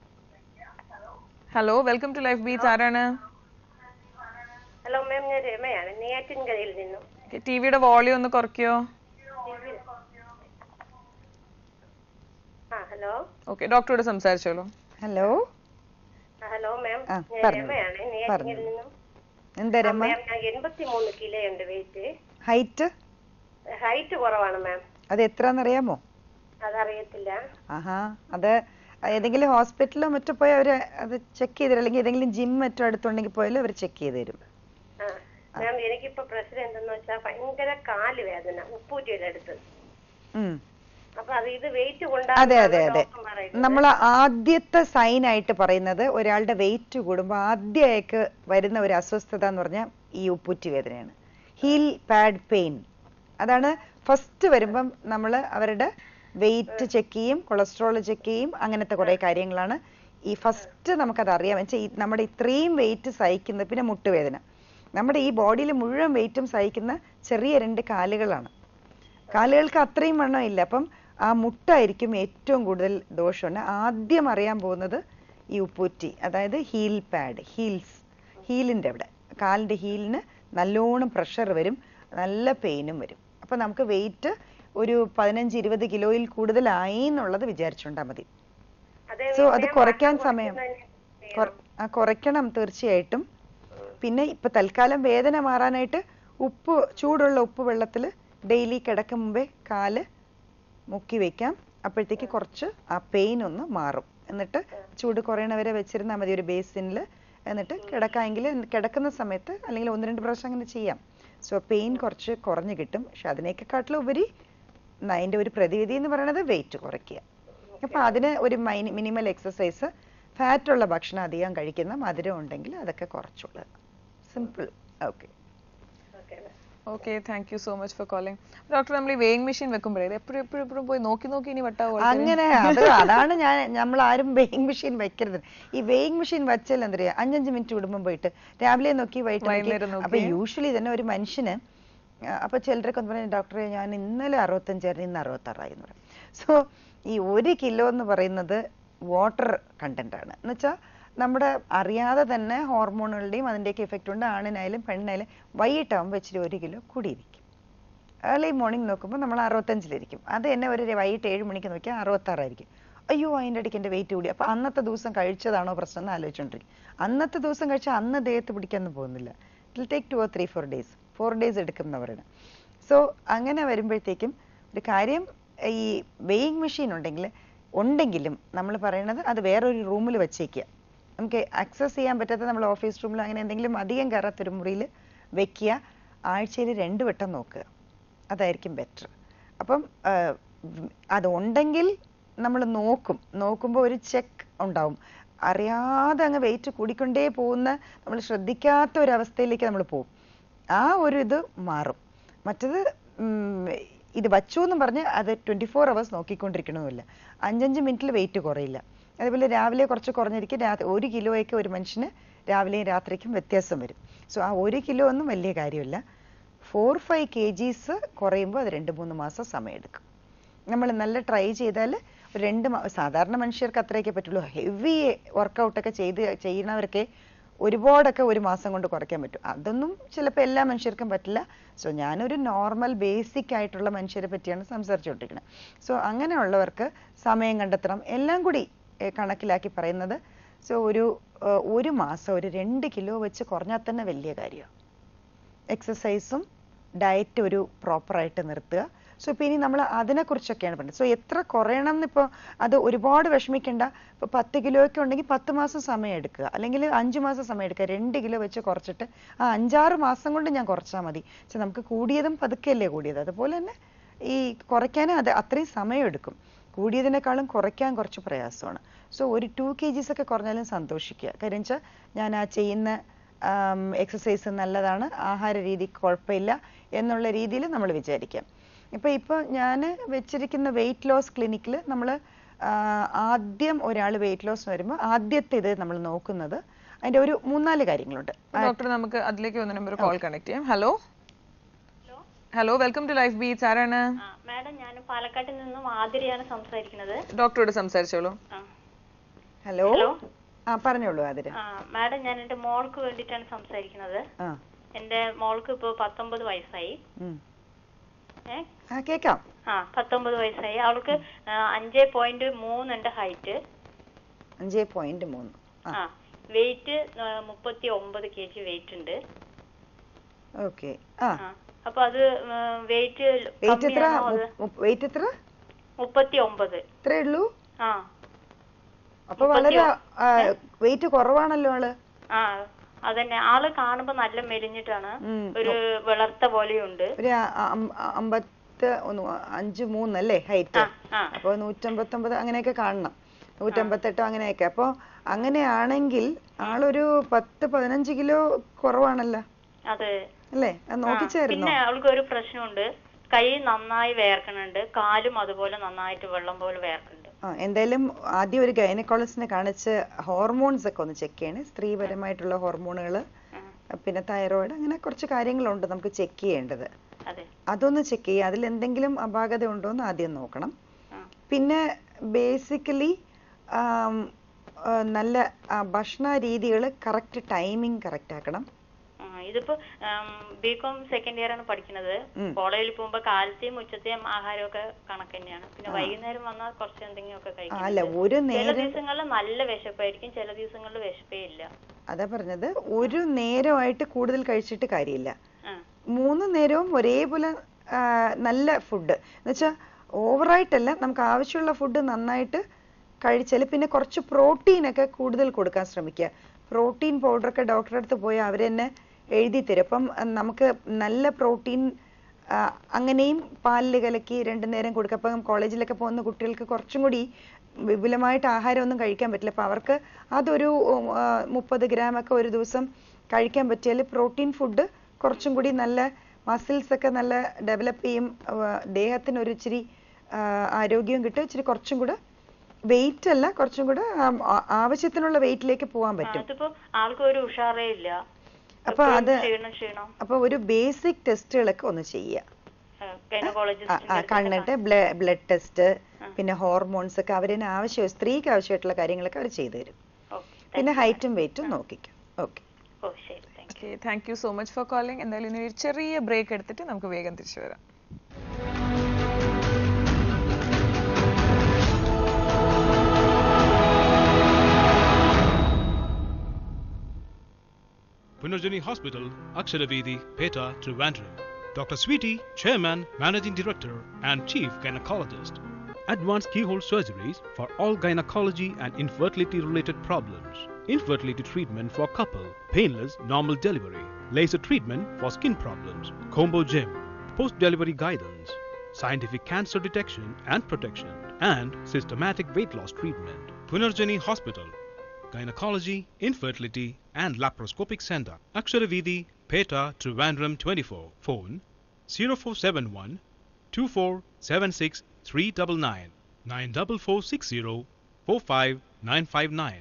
hello welcome to Life Beats. ആരാണ്? ഹലോ മാം, ഞാൻ രമയാണ്, നെയ്യാറ്റിൻകരയിൽ നിന്നും. ടിവിയുടെ വോളിയം ഒന്ന് കുറയ്ക്കോ? ഹലോ. ഓക്കെ, ഡോക്ടറോട് സംസാരിച്ചോളൂ. ഹലോ ഹലോ മാം, ആ, ഞാൻ പറഞ്ഞോ. രമയാണ്, നെയ്യാറ്റിൻകരയിൽ നിന്നും. എന്താ രമ? മാം, ഞാൻ എൺപത്തിമൂന്ന് കിലോ ഉണ്ട് വെയിറ്റ്. ഹൈറ്റ്? ഹൈറ്റ് കുറവാണ് മാം. അത് എത്രയാണെന്നറിയാമോ? അതറിയത്തില്ല. ആഹാ, അത് ഏതെങ്കിലും ഹോസ്പിറ്റലിലോ മറ്റോ പോയി അവർ അത് ചെക്ക് ചെയ്ത് തരും, അല്ലെങ്കിൽ ഏതെങ്കിലും ജിം മറ്റോ അടുത്തുണ്ടെങ്കിൽ പോയാലും അവർ ചെക്ക് ചെയ്ത് തരും. മാം, എനിക്കിപ്പോ പ്രശ്നം എന്തെന്ന് വെച്ചാൽ ഭയങ്കര കാല് വേദന, ഉപ്പൂറ്റിയുടെ അടുത്ത്. അപ്പൊ അത് ഇത് വെയിറ്റ് അതെ അതെ അതെ നമ്മൾ ആദ്യത്തെ സൈൻ ആയിട്ട് പറയുന്നത് ഒരാളുടെ വെയിറ്റ് കൂടുമ്പോൾ ആദ്യമായിട്ട് വരുന്ന ഒരു അസ്വസ്ഥത എന്ന് പറഞ്ഞാൽ ഈ ഉപ്പൂറ്റി വേദനയാണ്, ഹീൽ പാഡ് പെയിൻ. അതാണ് ഫസ്റ്റ് വരുമ്പം നമ്മൾ അവരുടെ വെയിറ്റ് ചെക്ക് ചെയ്യും, കൊളസ്ട്രോൾ ചെക്ക് ചെയ്യും, അങ്ങനത്തെ കുറെ കാര്യങ്ങളാണ് ഈ ഫസ്റ്റ് നമുക്കത് അറിയാൻ വെച്ചാൽ നമ്മുടെ ഇത്രയും വെയിറ്റ് സഹിക്കുന്നത്. പിന്നെ മുട്ടുവേദന, നമ്മുടെ ഈ ബോഡിയിൽ മുഴുവൻ വെയിറ്റും സഹിക്കുന്ന ചെറിയ രണ്ട് കാലുകളാണ്. കാലുകൾക്ക് അത്രയും വണ്ണം ഇല്ല, അപ്പം ആ മുട്ടായിരിക്കും ഏറ്റവും കൂടുതൽ ദോഷമുണ്ട്. ആദ്യം അറിയാൻ പോകുന്നത് ഈ ഉപ്പൂറ്റി, അതായത് ഹീൽ പാഡ്, ഹീൽസ്, ഹീലിൻ്റെ അവിടെ കാലിൻ്റെ ഹീലിന് നല്ലോണം പ്രഷർ വരും, നല്ല പെയിനും വരും. അപ്പം നമുക്ക് വെയിറ്റ് ഒരു പതിനഞ്ച് ഇരുപത് കിലോയിൽ കൂടുതലായി എന്നുള്ളത് വിചാരിച്ചുകൊണ്ടാൽ മതി. സോ അത് കുറയ്ക്കാൻ സമയം കുറയ്ക്കണം തീർച്ചയായിട്ടും. പിന്നെ ഇപ്പൊ തൽക്കാലം വേദന മാറാനായിട്ട് ഉപ്പ്, ചൂടുള്ള ഉപ്പ് വെള്ളത്തിൽ ഡെയിലി കിടക്കും മുമ്പേ കാല് മുക്കി വെക്കാം. അപ്പോഴത്തേക്ക് കുറച്ച് ആ പെയിൻ ഒന്ന് മാറും. എന്നിട്ട് ചൂട് കുറയണവരെ വെച്ചിരുന്നാൽ മതി ഒരു ബേസിനിൽ. എന്നിട്ട് കിടക്കാമെങ്കിൽ കിടക്കുന്ന സമയത്ത് അല്ലെങ്കിൽ ഒന്ന് രണ്ട് പ്രാവശ്യം അങ്ങനെ ചെയ്യാം. സോ പെയിൻ കുറച്ച് കുറഞ്ഞു കിട്ടും. പക്ഷെ അതിനേക്കാട്ടിലും ഉപരി അതിൻ്റെ ഒരു പ്രതിവിധി എന്ന് പറയുന്നത് വെയിറ്റ് കുറയ്ക്കുക. അപ്പം അതിന് ഒരു മിനിമൽ എക്സസൈസ്, ഫാറ്റുള്ള ഭക്ഷണം അധികം കഴിക്കുന്ന, മധുരം ഉണ്ടെങ്കിൽ അതൊക്കെ കുറച്ചുള്ളത്. Simple. Okay okay, thank you so much for calling. Doctor, നമ്മൾ ഈ വെയിങ് മെഷീൻ വെക്കുമ്പോഴേ എപ്പോഴും എപ്പോഴും എപ്പോഴും പോയി നോക്കി നോക്കി ഇനി വട്ടാവും അങ്ങനെ. അത് അതാണ് ഞാൻ നമ്മൾ ആരും വെയിങ് മെഷീൻ വെക്കരുത്. ഈ വെയിങ് മെഷീൻ വെച്ചാൽ എന്താ പറയുക, അഞ്ചഞ്ച് മിനിറ്റ് വിടുമ്പോൾ പോയിട്ട് രാവിലെ നോക്കി വൈകിട്ട്. അപ്പൊ യൂഷ്വലി തന്നെ ഒരു മനുഷ്യന്, അപ്പൊ ചിലരൊക്കെ ഒന്ന് പറയുന്നത് ഡോക്ടറെ ഞാൻ ഇന്നലെ അറുപത്തഞ്ചായിരുന്നു, ഇന്ന് അറുപത്താറായി എന്ന് പറയും. സോ ഈ ഒരു കിലോ എന്ന് പറയുന്നത് വാട്ടർ കണ്ടന്റ് ആണ്. എന്ന് വെച്ചാൽ നമ്മുടെ അറിയാതെ തന്നെ ഹോർമോണുകളുടെയും അതിൻ്റെയൊക്കെ എഫക്റ്റ് ഉണ്ട്. ആണിനായാലും പെണ്ണിനായാലും വൈകിട്ടാകുമ്പോൾ ഇച്ചിരി ഒരു കിലോ കൂടിയിരിക്കും. ഏർലി മോർണിംഗ് നോക്കുമ്പോൾ നമ്മൾ അറുപത്തഞ്ചിലിരിക്കും. അത് തന്നെ ഒരു വൈകിട്ട് ഏഴ് മണിക്ക് നോക്കിയാൽ അറുപത്താറായിരിക്കും. അയ്യോ, അതിൻ്റെ ഇടയ്ക്ക് എൻ്റെ വെയിറ്റ് കൂടി. അപ്പോൾ അന്നത്തെ ദിവസം കഴിച്ചതാണോ പ്രശ്നം എന്ന് ആലോചിച്ചുകൊണ്ടിരിക്കും. അന്നത്തെ ദിവസം കഴിച്ചാൽ അന്ന് ദേഹത്ത് പിടിക്കാനൊന്നും പോകുന്നില്ല. It will take two or three four days four days എടുക്കും എന്ന് പറയുന്നത്. സോ അങ്ങനെ വരുമ്പോഴത്തേക്കും ഒരു കാര്യം, ഈ വെയിങ് മെഷീൻ ഉണ്ടെങ്കിൽ ഉണ്ടെങ്കിലും നമ്മൾ പറയണത് അത് വേറൊരു റൂമിൽ വെച്ചേക്കുക. നമുക്ക് ആക്സസ് ചെയ്യാൻ പറ്റാത്ത നമ്മൾ ഓഫീസ് റൂമിൽ അങ്ങനെ എന്തെങ്കിലും അധികം കയറാത്തൊരു മുറിയിൽ വെക്കുക. ആഴ്ചയിൽ രണ്ട് വട്ടം നോക്കുക, അതായിരിക്കും ബെറ്റർ. അപ്പം അതുണ്ടെങ്കിൽ നമ്മൾ നോക്കും, നോക്കുമ്പോൾ ഒരു ചെക്ക് ഉണ്ടാവും. അറിയാതെ അങ്ങ് വെയിറ്റ് കൂടിക്കൊണ്ടേ പോകുന്ന, നമ്മൾ ശ്രദ്ധിക്കാത്ത ഒരു അവസ്ഥയിലേക്ക് നമ്മൾ പോകും. ആ ഒരു ഇത് മാറും. മറ്റത് ഇത് വച്ചു എന്ന് പറഞ്ഞ് അത് ട്വന്റി ഫോർ അവേഴ്സ് നോക്കിക്കൊണ്ടിരിക്കണമെന്നില്ല. അഞ്ചഞ്ച് മിനിറ്റിൽ വെയിറ്റ് കുറയില്ല. അതേപോലെ രാവിലെ കുറച്ച് കുറഞ്ഞിരിക്കും, രാത്രി ഒരു കിലോയൊക്കെ ഒരു മനുഷ്യന് രാവിലെയും രാത്രിക്കും വ്യത്യാസം വരും. സോ ആ ഒരു കിലോ ഒന്നും വലിയ കാര്യമില്ല. ഫോർ ഫൈവ് കെ ജീസ് കുറയുമ്പോൾ അത് രണ്ട് മൂന്ന് മാസം സമയമെടുക്കും. നമ്മൾ നല്ല ട്രൈ ചെയ്താൽ ഒരു രണ്ട് സാധാരണ മനുഷ്യർക്ക് അത്രയൊക്കെ പറ്റുള്ളൂ. ഹെവി വർക്കൗട്ടൊക്കെ ചെയ്ത് ചെയ്യുന്നവർക്ക് ഒരുപാടൊക്കെ ഒരു മാസം കൊണ്ട് കുറയ്ക്കാൻ പറ്റും. അതൊന്നും ചിലപ്പോൾ എല്ലാ മനുഷ്യർക്കും പറ്റില്ല. സോ ഞാനൊരു നോർമൽ ബേസിക് ആയിട്ടുള്ള മനുഷ്യരെ പറ്റിയാണ് സംസാരിച്ചുകൊണ്ടിരിക്കുന്നത്. സോ അങ്ങനെയുള്ളവർക്ക് സമയം കണ്ടെത്തണം, എല്ലാം കൂടി കണക്കിലാക്കി പറയുന്നത്. സോ ഒരു ഒരു മാസം ഒരു രണ്ട് കിലോ വെച്ച് കുറഞ്ഞാൽ തന്നെ വലിയ കാര്യമാണ്. എക്സസൈസും ഡയറ്റ് ഒരു പ്രോപ്പറായിട്ട് നിർത്തുക. സോ ഇപ്പം ഇനി നമ്മൾ അതിനെക്കുറിച്ചൊക്കെയാണ് പറയുന്നത്. സോ എത്ര കുറയണം എന്നിപ്പോൾ അത് ഒരുപാട് വിഷമിക്കേണ്ട. ഇപ്പോൾ പത്ത് കിലോയൊക്കെ ഉണ്ടെങ്കിൽ പത്ത് മാസം സമയം എടുക്കുക, അല്ലെങ്കിൽ അഞ്ച് മാസം സമയം എടുക്കുക. രണ്ട് കിലോ വെച്ച് കുറച്ചിട്ട് ആ അഞ്ചാറ് മാസം കൊണ്ട് ഞാൻ കുറച്ചാൽ മതി. പക്ഷെ നമുക്ക് കൂടിയതും പതുക്കെയല്ലേ കൂടിയത്. അതുപോലെ തന്നെ ഈ കുറയ്ക്കാൻ അത് അത്രയും സമയം എടുക്കും. കൂടിയതിനേക്കാളും കുറയ്ക്കാൻ കുറച്ച് പ്രയാസമാണ്. സോ ഒരു ടു കെ ജീസ് ഒക്കെ കുറഞ്ഞാലും സന്തോഷിക്കുക. കാര്യം വെച്ചാൽ ഞാൻ ആ ചെയ്യുന്ന എക്സസൈസ് നല്ലതാണ്, ആഹാര രീതി കുഴപ്പമില്ല എന്നുള്ള രീതിയിൽ നമ്മൾ വിചാരിക്കാം. ഇപ്പം ഇപ്പോൾ ഞാൻ വെച്ചിരിക്കുന്ന വെയിറ്റ് ലോസ് ക്ലിനിക്കിൽ നമ്മൾ ആദ്യം ഒരാൾ വെയിറ്റ് ലോസ് വരുമ്പോൾ ആദ്യത്തെ ഇത് നമ്മൾ നോക്കുന്നത് അതിൻ്റെ ഒരു മൂന്നാല് കാര്യങ്ങളുണ്ട്. ഡോക്ടർ, നമുക്ക് അതിലേക്ക് ഒന്ന് നമ്പർ കോൾ കണക്ട് ചെയ്യാം. Hello hello welcome to Life Beats. ആരാണ്? മാഡം, ഞാൻ പാലക്കാട്ടിൽ നിന്നും ആതിരയാണ് സംസാരിക്കുന്നത്. ഡോക്ടറോട് സംസാരിച്ചോളൂ. ഹലോ, ആ പറഞ്ഞോളൂ ആതിര. മാഡം, ഞാൻ എന്റെ മോൾക്ക് വേണ്ടിയിട്ടാണ് സംസാരിക്കുന്നത്. എന്റെ മോൾക്ക് ഇപ്പൊ പത്തൊമ്പത് വയസ്സായി. കേക്കാം. ആ പത്തൊമ്പത് വയസ്സായി. അവൾക്ക് അഞ്ചേ പോയിന്റ് മൂന്നുണ്ട് ഹൈറ്റ്. അഞ്ചേ പോയിന്റ് മൂന്ന്. ആ വെയിറ്റ് മുപ്പത്തി ഒമ്പത് കെ ജി വെയിറ്റ് ഉണ്ട്. ഓക്കെ. അപ്പൊ അത് വെയിറ്റ് വെയിറ്റ് എത്ര? മുപ്പത്തി ഒമ്പത്. ഇത്രേ ഉള്ളൂ? ആ. അപ്പൊ വളരെ വെയിറ്റ് കുറവാണല്ലോ ആള്. ആ അതന്നെ. ആള് കാണുമ്പോ നല്ല മെലിഞ്ഞിട്ടാണ്, ഒരു വിളർത്ത പോലെയുണ്ട്. ഒരു അമ്പത്തി അഞ്ച് മൂന്നല്ലേ ഹൈറ്റ്? അപ്പൊ നൂറ്റമ്പത്തൊമ്പത് അങ്ങനെയൊക്കെ കാണണം, നൂറ്റമ്പത്തെട്ടോ അങ്ങനെയൊക്കെ. അപ്പൊ അങ്ങനെയാണെങ്കിൽ ആളൊരു പത്ത് പതിനഞ്ച് കിലോ കുറവാണല്ലോ. അതെ അല്ലേ? നോക്കിച്ചായിരുന്നു. പിന്നെ അവൾക്ക് ഒരു പ്രശ്നമുണ്ട്, കൈ നന്നായി വേർക്കണുണ്ട്, കാലും അതുപോലെ നന്നായിട്ട് വെള്ളം പോലെ വേർക്കുന്നുണ്ട്. ആ എന്തായാലും ആദ്യം ഒരു ഗൈനക്കോളജിസ്റ്റിനെ കാണിച്ച് ഹോർമോൺസ് ഒക്കെ ഒന്ന് ചെക്ക് ചെയ്യണേ. സ്ത്രീപരമായിട്ടുള്ള ഹോർമോണുകൾ, പിന്നെ തൈറോയിഡ്, അങ്ങനെ കുറച്ച് കാര്യങ്ങളുണ്ട് നമുക്ക് ചെക്ക് ചെയ്യേണ്ടത്. അതൊന്ന് ചെക്ക് ചെയ്യുക. അതിൽ എന്തെങ്കിലും അപാകത ഉണ്ടോ എന്ന് ആദ്യം നോക്കണം. പിന്നെ ബേസിക്കലി നല്ല ഭക്ഷണ രീതികൾ കറക്റ്റ് ടൈമിംഗ് കറക്റ്റ് ആക്കണം. ഇതിപ്പോ ബികോം സെക്കൻഡ് ഇയർ ആണ് പഠിക്കുന്നത്. കോളേജിൽ പോകുമ്പോ കാലത്തെയും ഉച്ചത്തെയും ആഹാരമൊക്കെ കണക്ക് തന്നെയാണ്. പിന്നെ വൈകുന്നേരം വന്നാൽ കുറച്ച് എന്തെങ്കിലുമൊക്കെ കഴിക്കും. ചില ദിവസങ്ങളിൽ നല്ല വിശപ്പായിരിക്കും, ചില ദിവസങ്ങളിൽ വിശപ്പേ ഇല്ല. അതാ പറഞ്ഞത്, ഒരു നേരമായിട്ട് കൂടുതൽ കഴിച്ചിട്ട് കാര്യമില്ല. മൂന്ന് നേരവും ഒരേപോലെ നല്ല ഫുഡ് എന്ന് വെച്ചാൽ ഓവറായിട്ടല്ല, നമുക്ക് ആവശ്യമുള്ള ഫുഡ് നന്നായിട്ട് കഴിച്ചാൽ പിന്നെ കുറച്ച് പ്രോട്ടീൻ ഒക്കെ കൂടുതൽ കൊടുക്കാൻ ശ്രമിക്കുക. പ്രോട്ടീൻ പൗഡറൊക്കെ ഡോക്ടറെ അടുത്ത് പോയി അവർ തന്നെ എഴുതി തരും. അപ്പം നമുക്ക് നല്ല പ്രോട്ടീൻ അങ്ങനെയും പാലിൽ കലക്കി രണ്ടു നേരം കൊടുക്കുക. അപ്പം കോളേജിലൊക്കെ പോകുന്ന കുട്ടികൾക്ക് കുറച്ചും കൂടി വിപുലമായിട്ട് ആഹാരം ഒന്നും കഴിക്കാൻ പറ്റില്ല. അപ്പം അവർക്ക് അതൊരു മുപ്പത് ഗ്രാം ഒക്കെ ഒരു ദിവസം കഴിക്കാൻ പറ്റിയാൽ പ്രോട്ടീൻ ഫുഡ് കുറച്ചും കൂടി നല്ല മസിൽസ് ഒക്കെ നല്ല ഡെവലപ്പ് ചെയ്യും, ദേഹത്തിന് ഒരു ഇച്ചിരി ആരോഗ്യവും കിട്ടും, ഇച്ചിരി കുറച്ചും കൂടെ വെയിറ്റ് അല്ല കുറച്ചും കൂടെ ആവശ്യത്തിനുള്ള വെയിറ്റിലേക്ക് പോകാൻ പറ്റും. ആൾക്ക് ഒരു ഉഷാറേ ഇല്ല. അപ്പൊ അത് അപ്പൊ ഒരു ബേസിക് ടെസ്റ്റുകളൊക്കെ ഒന്ന് ചെയ്യുക. കണ്ണിട്ട് ബ്ലഡ് ടെസ്റ്റ്, പിന്നെ ഹോർമോൺസ് ഒക്കെ അവരിന് ആവശ്യം, സ്ത്രീക്ക് ആവശ്യമായിട്ടുള്ള കാര്യങ്ങളൊക്കെ അവർ ചെയ്തു തരും. പിന്നെ ഹൈറ്റും വെയിറ്റും നോക്കിക്കും. Okay, thank you so much for calling. എന്തായാലും ഇനി ഒരു ചെറിയ ബ്രേക്ക് എടുത്തിട്ട് നമുക്ക് വേഗം തിരിച്ചു വരാം. Punarjani Hospital, Aksharavedi, Pettah, Trivandrum. Doctor Sweety, Chairman, Managing Director and Chief Gynecologist. Advanced keyhole surgeries for all gynecology and infertility related problems. Infertility treatment for couple, painless normal delivery, laser treatment for skin problems, combo gym, post-delivery guidance. scientific cancer detection and protection, and systematic weight loss treatment. Punarjani Hospital, Gynecology, Infertility and Laparoscopic Center, Aksharavidi, Pettah, Trivandrum twenty-four. Phone zero four seven one two four seven six three nine nine, nine four four six zero four five nine five nine.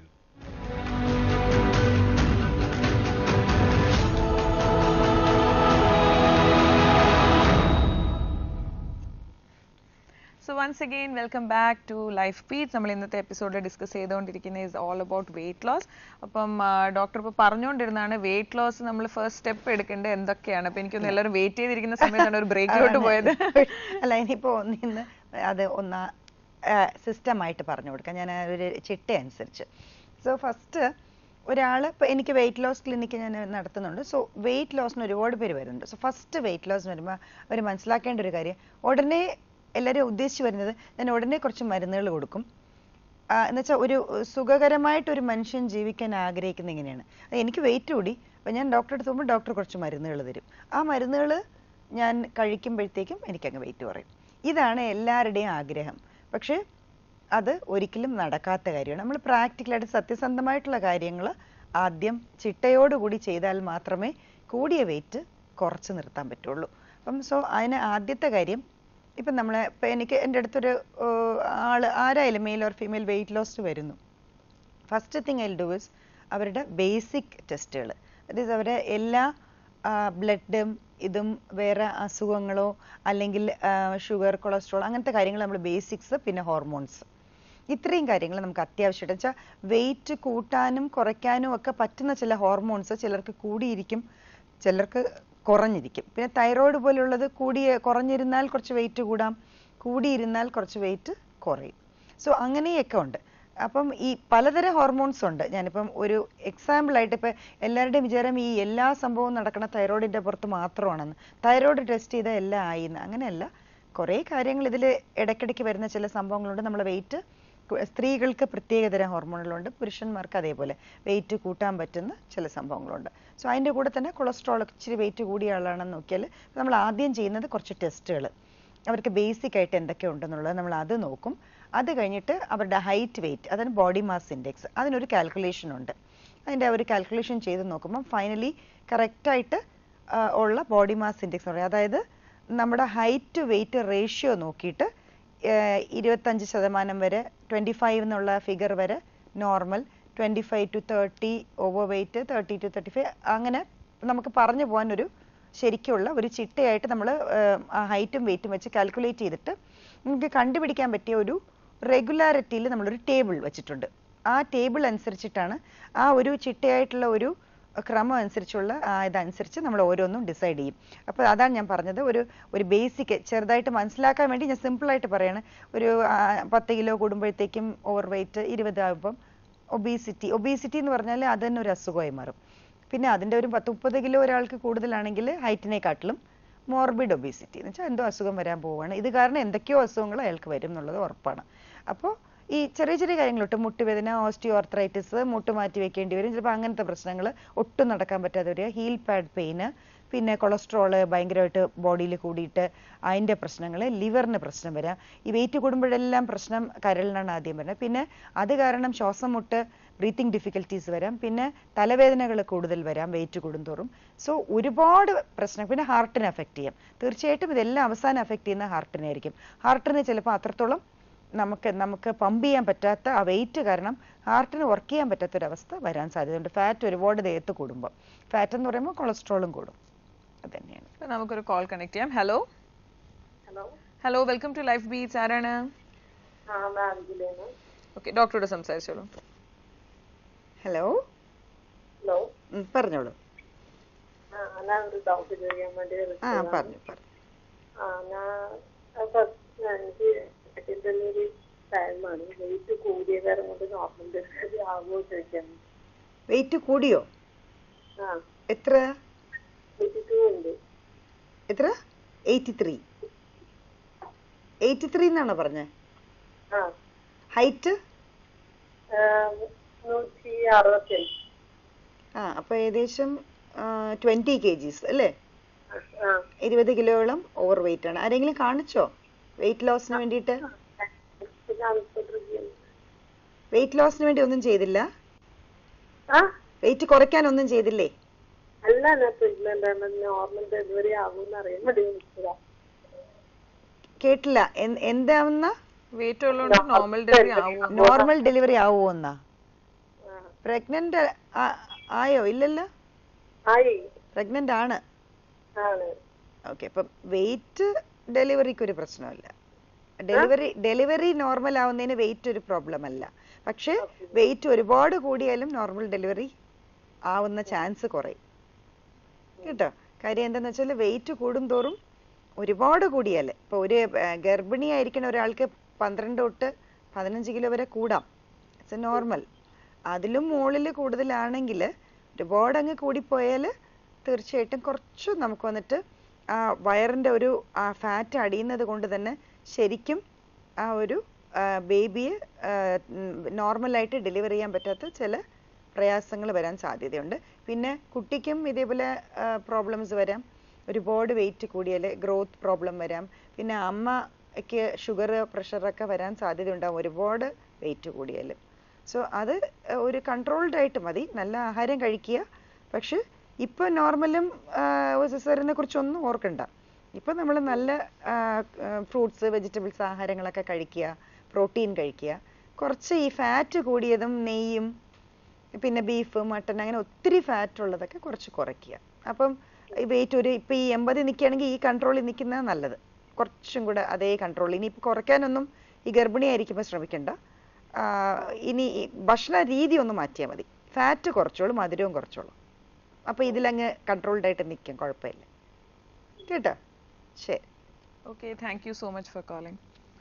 So once again, welcome back to Lifebeats. നമ്മൾ ഇന്നത്തെ എപ്പിസോഡിൽ discuss ചെയ്തുകൊണ്ടിരിക്കുന്നത് is all about weight loss. അപ്പം doctor ഇപ്പോൾ പറഞ്ഞുകൊണ്ടിരുന്നതാണ് weight loss നമ്മൾ first step എടുക്കേണ്ടത് എന്തൊക്കെയാണ്. അപ്പോൾ എനിക്കൊന്ന് എല്ലാവരും വെയിറ്റ് ചെയ്തിരിക്കുന്ന സമയത്താണ് ഒരു ബ്രേക്കിലോട്ട് പോയത്. അല്ല, ഇനിയിപ്പോൾ ഒന്നിന്ന് അത് ഒന്ന് സിസ്റ്റമായിട്ട് പറഞ്ഞു കൊടുക്കാം, ഞാൻ ഒരു ചിട്ട അനുസരിച്ച്. സോ ഫസ്റ്റ് ഒരാൾ ഇപ്പോൾ എനിക്ക് വെയിറ്റ് ലോസ് ക്ലിനിക്ക് ഞാൻ നടത്തുന്നുണ്ട്. സോ വെയിറ്റ് ലോസിന് ഒരുപാട് പേര് വരുന്നുണ്ട്. സോ ഫസ്റ്റ് വെയിറ്റ് ലോസ് വരുമ്പോൾ അവർ മനസ്സിലാക്കേണ്ട ഒരു കാര്യം, ഉടനെ എല്ലാവരും ഉദ്ദേശിച്ച് വരുന്നത് ഞാൻ ഉടനെ കുറച്ച് മരുന്നുകൾ കൊടുക്കും എന്നുവെച്ചാൽ ഒരു സുഖകരമായിട്ടൊരു മനുഷ്യൻ ജീവിക്കാൻ ആഗ്രഹിക്കുന്ന ഇങ്ങനെയാണ്. എനിക്ക് വെയിറ്റ് കൂടി, അപ്പോൾ ഞാൻ ഡോക്ടറെ അടുത്ത് പോകുമ്പോൾ ഡോക്ടർ കുറച്ച് മരുന്നുകൾ തരും. ആ മരുന്നുകൾ ഞാൻ കഴിക്കുമ്പോഴത്തേക്കും എനിക്കങ്ങ് വെയിറ്റ് കുറയും. ഇതാണ് എല്ലാവരുടെയും ആഗ്രഹം. പക്ഷേ അത് ഒരിക്കലും നടക്കാത്ത കാര്യമാണ്. നമ്മൾ പ്രാക്ടിക്കലായിട്ട് സത്യസന്ധമായിട്ടുള്ള കാര്യങ്ങൾ ആദ്യം ചിട്ടയോടുകൂടി ചെയ്താൽ മാത്രമേ കൂടിയ വെയിറ്റ് കുറച്ച് നിർത്താൻ പറ്റുള്ളൂ. അപ്പം സോ അതിന് ആദ്യത്തെ കാര്യം, ഇപ്പം നമ്മൾ ഇപ്പം എനിക്ക് എൻ്റെ അടുത്തൊരു ആൾ ആരായാലും male or female weight loss വരുന്നു, first thing I do is അവരുടെ ബേസിക് ടെസ്റ്റുകൾ. അതായത് അവരുടെ എല്ലാ ബ്ലഡും ഇതും വേറെ അസുഖങ്ങളോ അല്ലെങ്കിൽ ഷുഗർ, കൊളസ്ട്രോൾ അങ്ങനത്തെ കാര്യങ്ങൾ നമ്മൾ ബേസിക്സ്, പിന്നെ ഹോർമോൺസ്, ഇത്രയും കാര്യങ്ങൾ നമുക്ക് അത്യാവശ്യമായിട്ട് വെച്ചാൽ വെയിറ്റ് കൂട്ടാനും കുറയ്ക്കാനും ഒക്കെ പറ്റുന്ന ചില ഹോർമോൺസ് ചിലർക്ക് കൂടിയിരിക്കും, ചിലർക്ക് കുറഞ്ഞിരിക്കും. പിന്നെ തൈറോയ്ഡ് പോലുള്ളത് കൂടിയ കുറഞ്ഞിരുന്നാൽ കുറച്ച് വെയിറ്റ് കൂടാം, കൂടിയിരുന്നാൽ കുറച്ച് വെയിറ്റ് കുറയും. സോ അങ്ങനെയൊക്കെ ഉണ്ട്. അപ്പം ഈ പലതരം ഹോർമോൺസ് ഉണ്ട്. ഞാനിപ്പം ഒരു എക്സാമ്പിളായിട്ട് ഇപ്പം എല്ലാവരുടെയും വിചാരം ഈ എല്ലാ സംഭവവും നടക്കുന്ന തൈറോയിഡിൻ്റെ പുറത്ത് മാത്രമാണെന്ന്. തൈറോയ്ഡ് ടെസ്റ്റ് ചെയ്താൽ എല്ലാം ആയിന്ന്, അങ്ങനെയല്ല. കുറേ കാര്യങ്ങൾ ഇതിൽ ഇടയ്ക്കിടയ്ക്ക് വരുന്ന ചില സംഭവങ്ങളുണ്ട്. നമ്മൾ വെയിറ്റ് സ്ത്രീകൾക്ക് പ്രത്യേകതരം ഹോർമോണുകളുണ്ട്, പുരുഷന്മാർക്ക് അതേപോലെ വെയിറ്റ് കൂട്ടാൻ പറ്റുന്ന ചില സംഭവങ്ങളുണ്ട്. സോ അതിൻ്റെ കൂടെ തന്നെ കൊളസ്ട്രോൾ ഇച്ചിരി വെയിറ്റ് കൂടിയ ആളാണെന്ന് നോക്കിയാൽ നമ്മൾ ആദ്യം ചെയ്യുന്നത് കുറച്ച് ടെസ്റ്റുകൾ, അവർക്ക് ബേസിക് ആയിട്ട് എന്തൊക്കെ ഉണ്ടെന്നുള്ളത് നമ്മൾ അത് നോക്കും. അത് കഴിഞ്ഞിട്ട് അവരുടെ ഹൈറ്റ്, വെയിറ്റ്, അതിന് ബോഡി മാസ് ഇൻഡെക്സ്, അതിനൊരു കാൽക്കുലേഷൻ ഉണ്ട്. അതിൻ്റെ ഒരു കാൽക്കുലേഷൻ ചെയ്ത് നോക്കുമ്പം ഫൈനലി കറക്റ്റായിട്ട് ഉള്ള ബോഡി മാസ് ഇൻഡെക്സ് എന്ന് പറയും. അതായത് നമ്മുടെ ഹൈറ്റ് ടു വെയിറ്റ് റേഷ്യോ നോക്കിയിട്ട് ഇരുപത്തഞ്ച് ശതമാനം വരെ, ട്വൻറ്റി ഫൈവ് എന്നുള്ള ഫിഗർ വരെ normal, twenty five to thirty over weight, thirty to thirty five, അങ്ങനെ നമുക്ക് പറഞ്ഞു പോകാൻ ഒരു ശരിക്കുള്ള ഒരു ചിട്ടയായിട്ട് നമ്മൾ ഹൈറ്റും വെയിറ്റും വെച്ച് കാൽക്കുലേറ്റ് ചെയ്തിട്ട് നമുക്ക് കണ്ടുപിടിക്കാൻ പറ്റിയ ഒരു റെഗുലാരിറ്റിയിൽ നമ്മളൊരു ടേബിൾ വെച്ചിട്ടുണ്ട്. ആ ടേബിൾ അനുസരിച്ചിട്ടാണ്, ആ ഒരു ചിട്ടയായിട്ടുള്ള ഒരു ക്രമം അനുസരിച്ചുള്ള ഇതനുസരിച്ച് നമ്മൾ ഓരോന്നും ഡിസൈഡ് ചെയ്യും. അപ്പോൾ അതാണ് ഞാൻ പറഞ്ഞത്, ഒരു ഒരു ബേസിക് ചെറുതായിട്ട് മനസ്സിലാക്കാൻ വേണ്ടി ഞാൻ സിമ്പിളായിട്ട് പറയാണ്. ഒരു പത്ത് കിലോ കൂടുമ്പോഴത്തേക്കും ഓവർ വെയിറ്റ്, ഇരുപതാകുമ്പം ഒബീസിറ്റി. ഒബീസിറ്റി എന്ന് പറഞ്ഞാൽ അത് തന്നെ ഒരു അസുഖമായി മാറും. പിന്നെ അതിൻ്റെ ഒരു പത്ത് മുപ്പത് കിലോ ഒരാൾക്ക് കൂടുതലാണെങ്കിൽ ഹൈറ്റിനെക്കാട്ടിലും മോർബിഡ് ഒബീസിറ്റി എന്ന് വെച്ചാൽ എന്തോ അസുഖം വരാൻ പോവുകയാണ്. ഇത് കാരണം എന്തൊക്കെയോ അസുഖങ്ങൾ അയാൾക്ക് വരും എന്നുള്ളത് ഉറപ്പാണ്. അപ്പോൾ ഈ ചെറിയ ചെറിയ കാര്യങ്ങളൊട്ട് മുട്ടുവേദന, ഓസ്റ്റിയോ ആർത്രൈറ്റിസ്, മുട്ട് മാറ്റി വെക്കേണ്ടി വരും, ചിലപ്പോൾ അങ്ങനത്തെ പ്രശ്നങ്ങൾ, ഒട്ടും നടക്കാൻ പറ്റാതെ വരിക, ഹീൽ പാഡ് പെയിന്, പിന്നെ കൊളസ്ട്രോള് ഭയങ്കരമായിട്ട് ബോഡിയിൽ കൂടിയിട്ട് അതിൻ്റെ പ്രശ്നങ്ങൾ, ലിവറിന് പ്രശ്നം വരാം. ഈ വെയിറ്റ് കൂടുമ്പോഴെല്ലാം പ്രശ്നം കരളിനാണ് ആദ്യം വരുന്നത്. പിന്നെ അത് കാരണം ശ്വാസം മുട്ട്, ബ്രീത്തിങ് ഡിഫിക്കൽറ്റീസ് വരാം, പിന്നെ തലവേദനകൾ കൂടുതൽ വരാം വെയിറ്റ് കൂടുന്തോറും. സോ ഒരുപാട് പ്രശ്നം. പിന്നെ ഹാർട്ടിനെ അഫക്റ്റ് ചെയ്യാം. തീർച്ചയായിട്ടും ഇതെല്ലാം അവസാനം അഫക്റ്റ് ചെയ്യുന്ന ഹാർട്ടിനെ ആയിരിക്കും. ഹാർട്ടിന് ചിലപ്പോൾ അത്രത്തോളം നമുക്ക് നമുക്ക് പമ്പ് ചെയ്യാൻ പറ്റാത്ത ആ വെയിറ്റ് കാരണം ഹാർട്ടിന് വർക്ക് ചെയ്യാൻ പറ്റാത്തൊരവസ്ഥ വരാൻ സാധ്യതയുണ്ട്. ഫാറ്റ് ഒരുപാട് ദേഹത്ത് കൂടുമ്പോൾ, ഫാറ്റ് എന്ന് പറയുമ്പോൾ കൊളസ്ട്രോളും കൂടും. അത് തന്നെയാണ്. നമുക്കൊരു കോൾ കണക്ട് ചെയ്യാം. Hello hello hello welcome to Life Beats. ആരാണ്? ഓക്കെ, ഡോക്ടറോട് സംസാരിച്ചോളൂ. ഹലോ ഹലോ പറഞ്ഞോളൂ. ആ പറഞ്ഞു പറഞ്ഞു വെയിറ്റ് കൂടിയോ? എത്ര എത്ര എയ്റ്റി ത്രീ എയ്റ്റി ത്രീ എന്നാണോ പറഞ്ഞേ? ഹൈറ്റ് ആ അപ്പൊ ഏകദേശം ട്വന്റി കെ ജീസ് അല്ലേ? ഇരുപത് കിലോയോളം ഓവർ വെയിറ്റ് ആണ്. ആരെങ്കിലും കാണിച്ചോ? വെയിറ്റ് ലോസിന് വേണ്ടിയിട്ട്? വെയിറ്റ് ലോസിന് വേണ്ടി ഒന്നും ചെയ്തില്ല? വെയിറ്റ് കുറയ്ക്കാൻ ഒന്നും ചെയ്തില്ലേ? കേട്ടില്ല. എന്താവുന്ന? വെയിറ്റ് ഉള്ളതുകൊണ്ട് നോർമൽ ഡെലിവറി ആവുമോ? നോർമൽ ഡെലിവറി ആവുമോ എന്നാ? പ്രഗ്നന്റ് ആയോ? ഇല്ലല്ലോ. പ്രഗ്നന്റ് ആണ്. ഓക്കെ. അപ്പം വെയിറ്റ് ഡെലിവറിക്ക് ഒരു പ്രശ്നമല്ല. ഡെലിവറി ഡെലിവറി നോർമൽ ആവുന്നതിന് വെയിറ്റ് ഒരു പ്രോബ്ലം അല്ല. പക്ഷെ വെയിറ്റ് ഒരുപാട് കൂടിയാലും നോർമൽ ഡെലിവറി ആവുന്ന ചാൻസ് കുറയും കേട്ടോ. കാര്യം എന്താന്ന് വെച്ചാൽ വെയിറ്റ് കൂടും തോറും ഒരുപാട് കൂടിയാൽ, ഇപ്പൊ ഒരു ഗർഭിണി ആയിരിക്കുന്ന ഒരാൾക്ക് പന്ത്രണ്ട് തൊട്ട് പതിനഞ്ച് കിലോ വരെ കൂടാം. It's a normal. അതിലും മുകളിൽ കൂടുതലാണെങ്കിൽ ഒരുപാട് അങ്ങ് കൂടിപ്പോയാൽ തീർച്ചയായിട്ടും കുറച്ച് നമുക്ക് വന്നിട്ട് ആ വയറിന്റെ ഒരു ആ ഫാറ്റ് അടിയുന്നത് കൊണ്ട് തന്നെ ശരിക്കും ആ ഒരു ബേബിയെ നോർമലായിട്ട് ഡെലിവർ ചെയ്യാൻ പറ്റാത്ത ചില പ്രയാസങ്ങൾ വരാൻ സാധ്യതയുണ്ട്. പിന്നെ കുട്ടിക്കും ഇതേപോലെ പ്രോബ്ലംസ് വരാം. ഒരുപാട് വെയിറ്റ് കൂടിയാൽ ഗ്രോത്ത് പ്രോബ്ലം വരാം. പിന്നെ അമ്മയ്ക്ക് ഷുഗർ പ്രഷറൊക്കെ വരാൻ സാധ്യത ഉണ്ടാവും ഒരുപാട് വെയിറ്റ് കൂടിയാൽ. സോ അത് ഒരു കൺട്രോൾഡ് ആയിട്ട് മതി. നല്ല ആഹാരം കഴിക്കുക. പക്ഷെ ഇപ്പൊ നോർമലും സിസേറിയനെ കുറിച്ചൊന്നും ഓർക്കണ്ട. ഇപ്പൊ നമ്മൾ നല്ല ഫ്രൂട്ട്സ് വെജിറ്റബിൾസ് ആഹാരങ്ങളൊക്കെ കഴിക്കുക, പ്രോട്ടീൻ കഴിക്കുക. കുറച്ച് ഈ ഫാറ്റ് കൂടിയതും നെയ്യും പിന്നെ ബീഫ് മട്ടൺ അങ്ങനെ ഒത്തിരി ഫാറ്റ് ഉള്ളതൊക്കെ കുറച്ച് കുറയ്ക്കുക. അപ്പം ഈ വെയിറ്റ് ഒരു ഇപ്പൊ ഈ എൺപത് നിൽക്കുകയാണെങ്കിൽ ഈ കൺട്രോളിൽ നിൽക്കുന്നത് നല്ലത്. കുറച്ചും കൂടെ അതേ കൺട്രോൾ. ഇനി ഇപ്പൊ കുറയ്ക്കാനൊന്നും ഈ ഗർഭിണിയായിരിക്കുമ്പോൾ ശ്രമിക്കണ്ട. ഇനി ഭക്ഷണ രീതി ഒന്ന് മാറ്റിയാൽ മതി. ഫാറ്റ് കുറച്ചോളൂ, മധുരവും കുറച്ചോളൂ. അപ്പൊ ഇതിലങ്ങ് കൺട്രോൾഡ് ആയിട്ട് നിൽക്കും, കുഴപ്പമില്ല കേട്ടോ. ശരി. Okay, thank you so much for calling.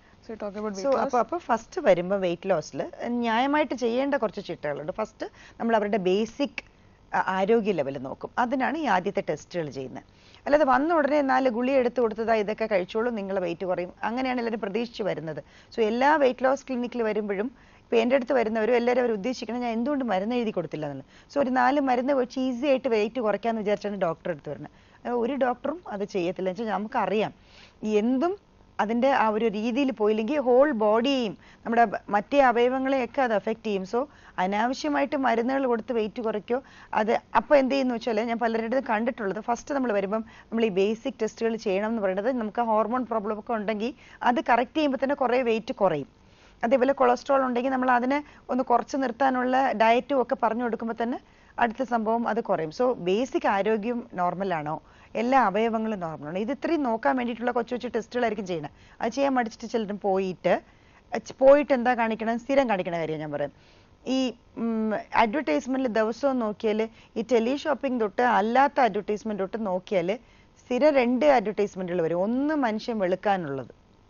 So അപ്പോൾ അപ്പോൾ ഫസ്റ്റ് വരുമ്പോൾ വെയിറ്റ് ലോസിൽ ന്യായമായിട്ട് ചെയ്യേണ്ട കുറച്ച് ചിട്ടകളുണ്ട്. ഫസ്റ്റ് നമ്മൾ അവരുടെ ബേസിക് ആരോഗ്യ ലെവൽ നോക്കും. അതിനാണ് ഈ ആദ്യത്തെ ടെസ്റ്റുകൾ ചെയ്യുന്നത്. അല്ലാതെ വന്ന ഉടനെ നാല് ഗുളി എടുത്ത് കൊടുത്തതാ ഇതൊക്കെ കഴിച്ചോളൂ നിങ്ങളെ വെയിറ്റ് കുറയും അങ്ങനെയാണ് എല്ലാവരും പ്രതീക്ഷിച്ച് വരുന്നത്. സോ എല്ലാ വെയിറ്റ് ലോസ് ക്ലിനിക്കിൽ വരുമ്പോഴും ഇപ്പോൾ എൻ്റെ അടുത്ത് വരുന്നവരും എല്ലാവരും അവർ ഉദ്ദേശിക്കണം ഞാൻ എന്തുകൊണ്ട് മരുന്ന് എഴുതി കൊടുത്തില്ല എന്നുള്ളത്. സോ ഒരു നാല് മരുന്ന് വെച്ച് ഈസി ആയിട്ട് വെയിറ്റ് കുറയ്ക്കാമെന്ന് വിചാരിച്ചാണ് ഡോക്ടറെ അടുത്ത് വരുന്നത്. ഒരു ഡോക്ടറും അത് ചെയ്യത്തില്ല. എന്ന് വെച്ചാൽ നമുക്കറിയാം എന്തും അതിൻ്റെ ആ ഒരു രീതിയിൽ പോയില്ലെങ്കിൽ ഹോൾ ബോഡിയെയും നമ്മുടെ മറ്റേ അവയവങ്ങളെയൊക്കെ അത് എഫക്റ്റ് ചെയ്യും. സോ അനാവശ്യമായിട്ട് മരുന്നുകൾ കൊടുത്ത് വെയിറ്റ് കുറയ്ക്കോ അത് അപ്പോൾ എന്ത് ചെയ്യുന്നു വെച്ചാൽ ഞാൻ പലരുടെ കണ്ടിട്ടുള്ളത് ഫസ്റ്റ് നമ്മൾ വരുമ്പം നമ്മൾ ഈ ബേസിക് ടെസ്റ്റുകൾ ചെയ്യണം എന്ന് പറയുന്നത് നമുക്ക് ഹോർമോൺ പ്രോബ്ലം ഒക്കെ ഉണ്ടെങ്കിൽ അത് കറക്റ്റ് ചെയ്യുമ്പോൾ തന്നെ കുറേ വെയിറ്റ് കുറയും. അതേപോലെ കൊളസ്ട്രോൾ ഉണ്ടെങ്കിൽ നമ്മൾ അതിനെ ഒന്ന് കുറച്ച് നിർത്താനുള്ള ഡയറ്റും ഒക്കെ പറഞ്ഞു കൊടുക്കുമ്പോൾ തന്നെ അടുത്ത സംഭവം അത് കുറയും. സോ ബേസിക് ആരോഗ്യം നോർമലാണോ, എല്ലാ അവയവങ്ങളും നോർമലാണ്. ഇത് ഇത്രയും നോക്കാൻ വേണ്ടിയിട്ടുള്ള കൊച്ചു കൊച്ചു ടെസ്റ്റുകളായിരിക്കും ചെയ്യണം. അത് ചെയ്യാൻ മടിച്ചിട്ട് ചിലരും പോയിട്ട് പോയിട്ട് എന്താ കാണിക്കണം, സ്ഥിരം കാണിക്കണ കാര്യം ഞാൻ പറയാം. ഈ അഡ്വർടൈസ്മെന്റിൽ ദിവസവും നോക്കിയാൽ ഈ ടെലി ഷോപ്പിംഗ് തൊട്ട് അല്ലാത്ത അഡ്വർടൈസ്മെന്റ് തൊട്ട് നോക്കിയാൽ സ്ഥിരം രണ്ട് അഡ്വർടൈസ്മെന്റുകൾ വരും. ഒന്ന് മനുഷ്യൻ വെളുക്കാനുള്ളത്,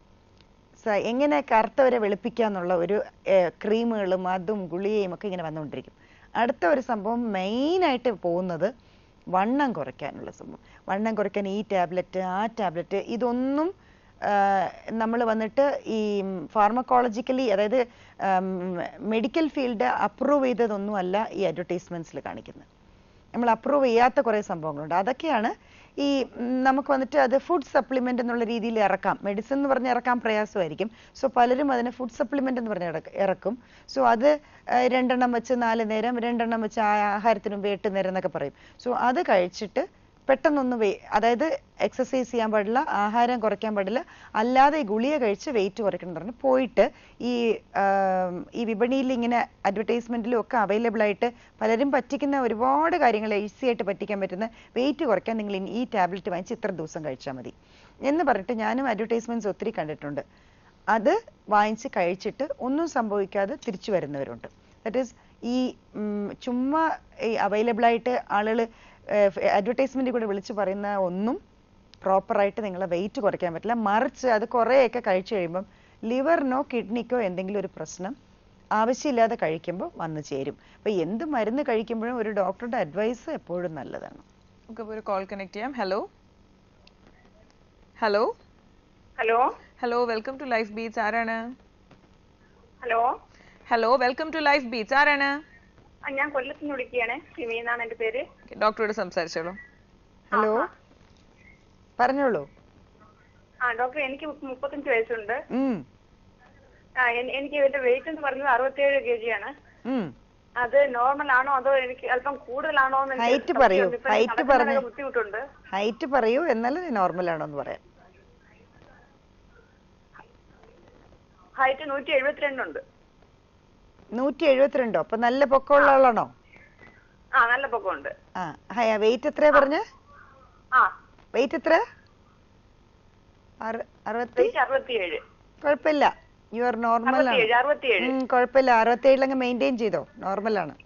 എങ്ങനെ കറുത്തവരെ വെളുപ്പിക്കാന്നുള്ള ഒരു ക്രീമുകളും അതും ഗുളികയും ഒക്കെ ഇങ്ങനെ വന്നുകൊണ്ടിരിക്കും. അടുത്ത ഒരു സംഭവം മെയിനായിട്ട് പോകുന്നത് വണ്ണം കുറയ്ക്കാനുള്ള സംഭവം. വണ്ണം കുറയ്ക്കാൻ ഈ ടാബ്ലറ്റ് ആ ടാബ്ലറ്റ് ഇതൊന്നും നമ്മൾ വന്നിട്ട് ഈ ഫാർമക്കോളജിക്കലി അതായത് മെഡിക്കൽ ഫീൽഡ് അപ്രൂവ് ചെയ്തതൊന്നും അല്ല ഈ അഡ്വർടൈസ്മെന്റ്സിൽ കാണിക്കുന്നത്. നമ്മൾ അപ്രൂവ് ചെയ്യാത്ത കുറേ സംഭവങ്ങളുണ്ട്. അതൊക്കെയാണ് ഈ നമുക്ക് വന്നിട്ട് അത് ഫുഡ് സപ്ലിമെന്റ് എന്നുള്ള രീതിയിൽ ഇറക്കാം. മെഡിസിൻ എന്ന് പറഞ്ഞ് ഇറക്കാൻ പ്രയാസമായിരിക്കും. സോ പലരും അതിനെ ഫുഡ് സപ്ലിമെന്റ് എന്ന് പറഞ്ഞ് ഇറക്കും. സോ അത് രണ്ടെണ്ണം വെച്ച് നാല് നേരം, രണ്ടെണ്ണം വെച്ച് ആഹാരത്തിന് മുമ്പ് എട്ട് നേരം എന്നൊക്കെ പറയും. സോ അത് കഴിച്ചിട്ട് പെട്ടെന്നൊന്ന് വേ അതായത് എക്സസൈസ് ചെയ്യാൻ പാടില്ല, ആഹാരം കുറയ്ക്കാൻ പാടില്ല, അല്ലാതെ ഈ ഗുളിക കഴിച്ച് വെയിറ്റ് കുറയ്ക്കണം എന്ന് പറഞ്ഞ് പോയിട്ട് ഈ ഈ വിപണിയിൽ ഇങ്ങനെ അഡ്വർടൈസ്മെന്റിലും ഒക്കെ അവൈലബിൾ ആയിട്ട് പലരും പറ്റിക്കുന്ന ഒരുപാട് കാര്യങ്ങൾ ഈസി ആയിട്ട് പറ്റിക്കാൻ പറ്റുന്ന വെയിറ്റ് കുറയ്ക്കാൻ നിങ്ങൾ ഈ ടാബ്ലറ്റ് വാങ്ങിച്ച് ഇത്ര ദിവസം കഴിച്ചാൽ മതി എന്ന് പറഞ്ഞിട്ട് ഞാനും അഡ്വർടൈസ്മെന്റ്സ് ഒത്തിരി കണ്ടിട്ടുണ്ട്. അത് വാങ്ങിച്ച് കഴിച്ചിട്ട് ഒന്നും സംഭവിക്കാതെ തിരിച്ചു വരുന്നവരുണ്ട്. ദാറ്റ് ഈസ് ഈ ചുമ്മാ ഈ അവൈലബിൾ ആയിട്ട് ആളുകൾ അഡ്വർടൈസ്മെന്റ് കൂടെ വിളിച്ച് പറയുന്ന ഒന്നും പ്രോപ്പറായിട്ട് നിങ്ങളെ വെയിറ്റ് കുറയ്ക്കാൻ പറ്റില്ല. മറിച്ച് അത് കുറേയൊക്കെ കഴിച്ചു കഴിയുമ്പം ലിവറിനോ കിഡ്നിക്കോ എന്തെങ്കിലും ഒരു പ്രശ്നം ആവശ്യമില്ലാതെ കഴിക്കുമ്പോൾ വന്നു ചേരും. അപ്പൊ എന്ത് മരുന്ന് കഴിക്കുമ്പോഴും ഒരു ഡോക്ടറുടെ അഡ്വൈസ് എപ്പോഴും നല്ലതാണ്. നമുക്ക് ഒരു കോൾ കണക്ട് ചെയ്യാം. Hello hello hello hello welcome to Life Beats. ആരാണ്? Hello hello welcome to Life Beats. ആരാണ്? ഞാൻ കൊല്ലത്തുനിന്ന് വിളിക്കുകയാണ്. സിമി എന്നാണ് എന്റെ പേര്. ഡോക്ടറോട് സംസാരിച്ചോളൂ. ഹലോ പറഞ്ഞോളൂ. ആ ആ ഡോക്ടർ, എനിക്ക് മുപ്പത്തഞ്ച് വയസ്സുണ്ട്. ആ എനിക്ക് എന്റെ വെയിറ്റ് എന്ന് പറഞ്ഞത് അറുപത്തിയേഴ് കെ ജി ആണ്. അത് നോർമൽ ആണോ അതോ എനിക്ക് അല്പം കൂടുതലാണോ? ഹൈറ്റ് പറയൂ, ഹൈറ്റ് പറഞ്ഞു, ബുദ്ധിമുട്ടുണ്ട്. ഹൈറ്റ് പറയൂ, എന്നാലും നോർമൽ ആണോ എന്ന് പറയാം. ഹൈറ്റ് നൂറ്റി എഴുപത്തിരണ്ടുണ്ട്. നൂറ്റി എഴുപത്തിരണ്ടോ? അപ്പൊ നല്ല പൊക്കമുള്ള ആളാണോ? ആ നല്ല പൊക്കമുണ്ട്. ആ വെയിറ്റ് എത്രയാ പറഞ്ഞ? ആ വെയിറ്റ് എത്ര? അറുപത്തിയേഴ്. കുഴപ്പമില്ല, യു ആർ നോർമൽ ആണ്. കുഴപ്പമില്ല, അറുപത്തിയേഴിലങ്ങ് മെയിൻറ്റെയിൻ ചെയ്തോ, നോർമൽ ആണ്,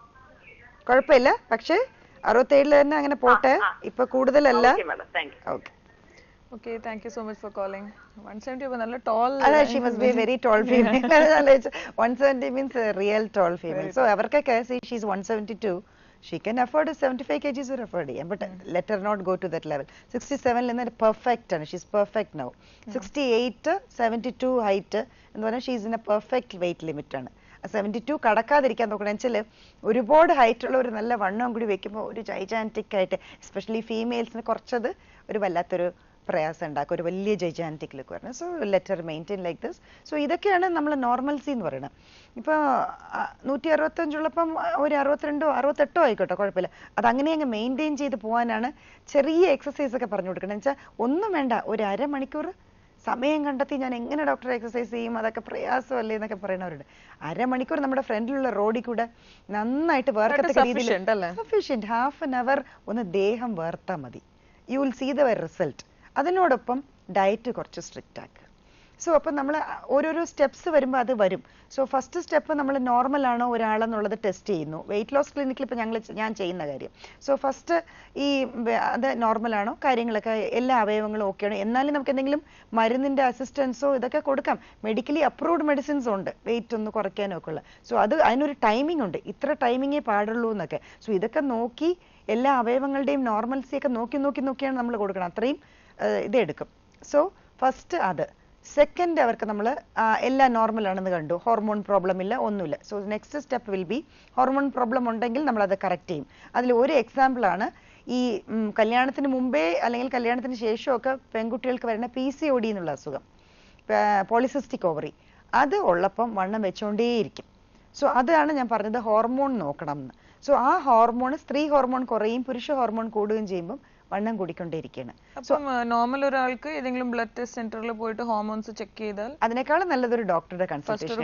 കുഴപ്പമില്ല. പക്ഷെ അറുപത്തിയേഴില് തന്നെ അങ്ങനെ പോട്ടെ, ഇപ്പൊ കൂടുതലല്ല. Okay. Okay, thank you so much for calling. one seventy is a tall. Ala, she must be a very tall female. one seventy means a real tall female. So avarka say she's one seventy-two, she can afford a seventy-five kilograms or afford it, but mm. let her not go to that level. sixty-seven is perfect, and she's perfect now. Mm. sixty-eight, seventy-two height, and then she's in a perfect weight limit. seventy-two കടക്കാതിരിക്കാൻ നോക്കണം. വെച്ചാൽ ഒരുപാട് height ഉള്ള ഒരു നല്ല വണ്ണം കൂടി വെക്കുമ്പോൾ ഒരു ജൈജാന്റിക് ആയിട്ട്, എസ്പെഷ്യലി ഫീമെയിൽസിന് കുറച്ചത് ഒരു വല്ലാത്തൊരു പ്രയാസം ഉണ്ടാക്കും, ഒരു വലിയ ജൈജാന്റിക് ലുക്ക് വരണം. So later maintain like this. So ഇതൊക്കെയാണ് നമ്മൾ നോർമൽസി എന്ന് പറയുന്നത്. ഇപ്പോൾ നൂറ്റി അറുപത്തഞ്ചുള്ളപ്പം ഒരു അറുപത്തിരണ്ടോ അറുപത്തെട്ടോ ആയിക്കോട്ടെ, കുഴപ്പമില്ല. അതങ്ങനെ അങ്ങ് മെയിൻറ്റെയിൻ ചെയ്ത് പോകാനാണ് ചെറിയ എക്സസൈസ് ഒക്കെ പറഞ്ഞു കൊടുക്കണം. എന്ന് വെച്ചാൽ ഒന്നും വേണ്ട, ഒരു അരമണിക്കൂർ സമയം കണ്ടെത്തി ഞാൻ എങ്ങനെ ഡോക്ടർ എക്സസൈസ് ചെയ്യും, അതൊക്കെ പ്രയാസമല്ലേ എന്നൊക്കെ പറയുന്നവരുണ്ട്. അരമണിക്കൂർ നമ്മുടെ ഫ്രണ്ടിലുള്ള റോഡിൽ കൂടെ നന്നായിട്ട് വേർക്കത്തക്ക രീതിയിൽ സഫീഷ്യന്റ് ഹാഫ് ആൻ അവർ ഒന്ന് ദേഹം വേർത്താൽ മതി. You will see the result. അതിനോടൊപ്പം ഡയറ്റ് കുറച്ച് സ്ട്രിക്റ്റ് ആക്കുക. സോ അപ്പം നമ്മൾ ഓരോരോ സ്റ്റെപ്സ് വരുമ്പോൾ അത് വരും. സോ ഫസ്റ്റ് സ്റ്റെപ്പ് നമ്മൾ നോർമൽ ആണോ ഒരാളെന്നുള്ളത് ടെസ്റ്റ് ചെയ്യുന്നു. വെയിറ്റ് ലോസ് ക്ലിനിക്കിൽ ഇപ്പോൾ ഞങ്ങൾ ഞാൻ ചെയ്യുന്ന കാര്യം. സോ ഫസ്റ്റ് ഈ അത് നോർമൽ ആണോ, കാര്യങ്ങളൊക്കെ എല്ലാ അവയവങ്ങളും ഓക്കെയാണോ, എന്നാലും നമുക്ക് എന്തെങ്കിലും മരുന്നിൻ്റെ അസിസ്റ്റൻസോ ഇതൊക്കെ കൊടുക്കാം. മെഡിക്കലി അപ്രൂവ്ഡ് മെഡിസിൻസ് ഉണ്ട് വെയിറ്റ് ഒന്ന് കുറയ്ക്കാനൊക്കെ ഉള്ള. സോ അത് അതിനൊരു ടൈമിംഗ് ഉണ്ട്, ഇത്ര ടൈമിങ്ങേ പാടുള്ളൂ എന്നൊക്കെ. സോ ഇതൊക്കെ നോക്കി എല്ലാ അവയവങ്ങളുടെയും നോർമൽസിയൊക്കെ നോക്കി നോക്കി നോക്കിയാണ് നമ്മൾ കൊടുക്കണം. അത്രയും ഇതെടുക്കും. സോ ഫസ്റ്റ് അത്. സെക്കൻഡ് അവർക്ക് നമ്മൾ എല്ലാം നോർമൽ ആണെന്ന് കണ്ടു, ഹോർമോൺ പ്രോബ്ലം ഇല്ല, ഒന്നുമില്ല. So next step will be hormone problem ഉണ്ടെങ്കിൽ നമ്മളത് കറക്റ്റ് ചെയ്യും. അതിൽ ഒരു എക്സാമ്പിളാണ് ഈ കല്യാണത്തിന് മുമ്പേ അല്ലെങ്കിൽ കല്യാണത്തിന് ശേഷമൊക്കെ പെൺകുട്ടികൾക്ക് വരുന്ന പി സി ഒ ഡി എന്നുള്ള അസുഖം, പോളിസിസ്റ്റിക് ഓവറി. അത് ഉള്ളപ്പം വണ്ണം വെച്ചുകൊണ്ടേയിരിക്കും. സോ അതാണ് ഞാൻ പറഞ്ഞത് ഹോർമോൺ നോക്കണം എന്ന്. സോ ആ ഹോർമോൺ, സ്ത്രീ ഹോർമോൺ കുറയും, പുരുഷ ഹോർമോൺ കൂടുകയും ചെയ്യുമ്പോൾ വണ്ണം കൂടിക്കൊണ്ടേയിരിക്കുകയാണ്. അപ്പം നോർമൽ ഒരാൾക്ക് ഏതെങ്കിലും ബ്ലഡ് ടെസ്റ്റ് സെന്ററിൽ പോയിട്ട് ഹോർമോൺസ് ചെക്ക് ചെയ്താൽ അതിനേക്കാളും നല്ലതൊരു ഡോക്ടറുടെ കൺസൾട്ടേഷൻ.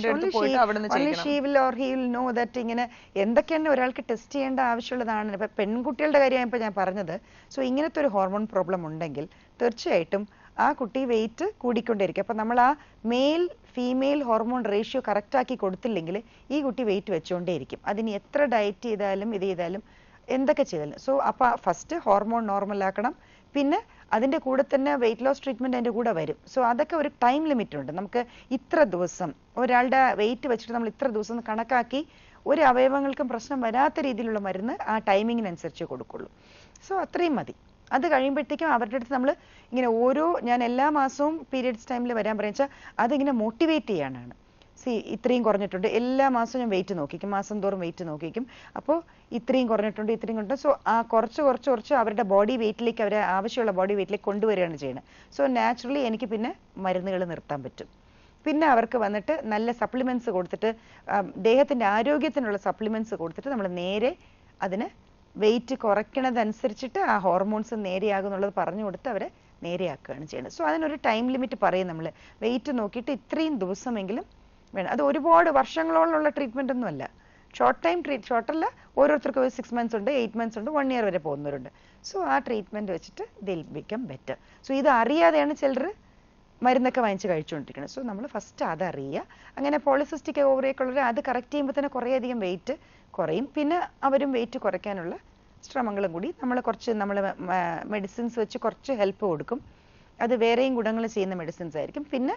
ഇങ്ങനെ എന്തൊക്കെയാണ് ഒരാൾക്ക് ടെസ്റ്റ് ചെയ്യേണ്ട ആവശ്യമുള്ളതാണ്. ഇപ്പൊ പെൺകുട്ടികളുടെ കാര്യമായപ്പോൾ ഞാൻ പറഞ്ഞത്. സോ ഇങ്ങനത്തെ ഒരു ഹോർമോൺ പ്രോബ്ലം ഉണ്ടെങ്കിൽ തീർച്ചയായിട്ടും ആ കുട്ടി വെയിറ്റ് കൂടിക്കൊണ്ടിരിക്കും. അപ്പൊ നമ്മൾ ആ male female hormone ratio correct ആക്കി കൊടുത്തില്ലെങ്കിൽ ഈ കുട്ടി വെയിറ്റ് വെച്ചുകൊണ്ടേയിരിക്കും. അതിന് എത്ര ഡയറ്റ് ചെയ്താലും ഇത് ചെയ്താലും എന്തൊക്കെ ചെയ്താലും. സോ അപ്പോൾ ഫസ്റ്റ് ഹോർമോൺ നോർമൽ ആക്കണം. പിന്നെ അതിൻ്റെ കൂടെ തന്നെ വെയിറ്റ് ലോസ് ട്രീറ്റ്മെൻറ്റ് അതിൻ്റെ കൂടെ വരും. സോ അതൊക്കെ ഒരു ടൈം ലിമിറ്റ് ഉണ്ട്. നമുക്ക് ഇത്ര ദിവസം ഒരാളുടെ വെയിറ്റ് വെച്ചിട്ട് നമ്മൾ ഇത്ര ദിവസം കണക്കാക്കി ഒരു അവയവങ്ങൾക്കും പ്രശ്നം വരാത്ത രീതിയിലുള്ള മരുന്ന് ആ ടൈമിങ്ങിനനുസരിച്ച് കൊടുക്കുള്ളൂ. സോ അത്രയും മതി. അത് കഴിയുമ്പോഴത്തേക്കും അവരുടെ അടുത്ത് നമ്മൾ ഇങ്ങനെ ഓരോ ഞാൻ എല്ലാ മാസവും പീരിയഡ്സ് ടൈമിൽ വരാൻ പറയുക വെച്ചാൽ അതിങ്ങനെ മോട്ടിവേറ്റ് ചെയ്യാനാണ്. സി ഇത്രയും കുറഞ്ഞിട്ടുണ്ട്, എല്ലാ മാസവും ഞാൻ വെയിറ്റ് നോക്കിക്കും, മാസം തോറും വെയിറ്റ് നോക്കിക്കും. അപ്പോൾ ഇത്രയും കുറഞ്ഞിട്ടുണ്ട് ഇത്രയും കുറഞ്ഞിട്ടുണ്ട്. സോ ആ കുറച്ച് കുറച്ച് കുറച്ച് അവരുടെ ബോഡി വെയിറ്റിലേക്ക് അവരെ ആവശ്യമുള്ള ബോഡി വെയിറ്റിലേക്ക് കൊണ്ടുവരികയാണ് ചെയ്യുന്നത്. സോ നാച്ചുറലി എനിക്ക് പിന്നെ മരുന്നുകൾ നിർത്താൻ പറ്റും. പിന്നെ അവർക്ക് വന്നിട്ട് നല്ല സപ്ലിമെന്റ്സ് കൊടുത്തിട്ട് ദേഹത്തിൻ്റെ ആരോഗ്യത്തിനുള്ള സപ്ലിമെന്റ്സ് കൊടുത്തിട്ട് നമ്മൾ നേരെ അതിന് വെയിറ്റ് കുറയ്ക്കണതനുസരിച്ചിട്ട് ആ ഹോർമോൺസ് നേരെയാകുന്നുള്ളത് പറഞ്ഞു കൊടുത്ത് അവരെ നേരെയാക്കുകയാണ് ചെയ്യുന്നത്. സോ അതിനൊരു ടൈം ലിമിറ്റ് പറയും നമ്മൾ. വെയിറ്റ് നോക്കിയിട്ട് ഇത്രയും ദിവസമെങ്കിലും വേണം. അത് ഒരുപാട് വർഷങ്ങളോളമുള്ള ട്രീറ്റ്മെൻ്റ് ഒന്നുമല്ല, ഷോർട്ട് ടൈം ട്രീറ്റ് ഷോർട്ടല്ല, ഓരോരുത്തർക്കും ഒരു സിക്സ് മന്ത്സ് ഉണ്ട്, എയ്റ്റ് മന്ത്സ് ഉണ്ട്, വൺ ഇയർ വരെ പോകുന്നവരുണ്ട്. സോ ആ ട്രീറ്റ്മെൻറ്റ് വെച്ചിട്ട് ദിൽ ബിക്കം ബെറ്റർ. സോ ഇത് അറിയാതെയാണ് ചിലർ മരുന്നൊക്കെ വാങ്ങിച്ച് കഴിച്ചുകൊണ്ടിരിക്കുന്നത്. സോ നമ്മൾ ഫസ്റ്റ് അതറിയുക. അങ്ങനെ പോളിസിസ്റ്റിക് ഓവറിയൊക്കെ ഉള്ളവർ അത് കറക്റ്റ് ചെയ്യുമ്പോൾ തന്നെ കുറേയധികം വെയിറ്റ് കുറയും. പിന്നെ അവരും വെയിറ്റ് കുറയ്ക്കാനുള്ള ശ്രമങ്ങളും കൂടി നമ്മൾ കുറച്ച് നമ്മൾ മെഡിസിൻസ് വെച്ച് കുറച്ച് ഹെൽപ്പ് കൊടുക്കും. അത് വേറെയും ഗുണങ്ങൾ ചെയ്യുന്ന മെഡിസിൻസ് ആയിരിക്കും. പിന്നെ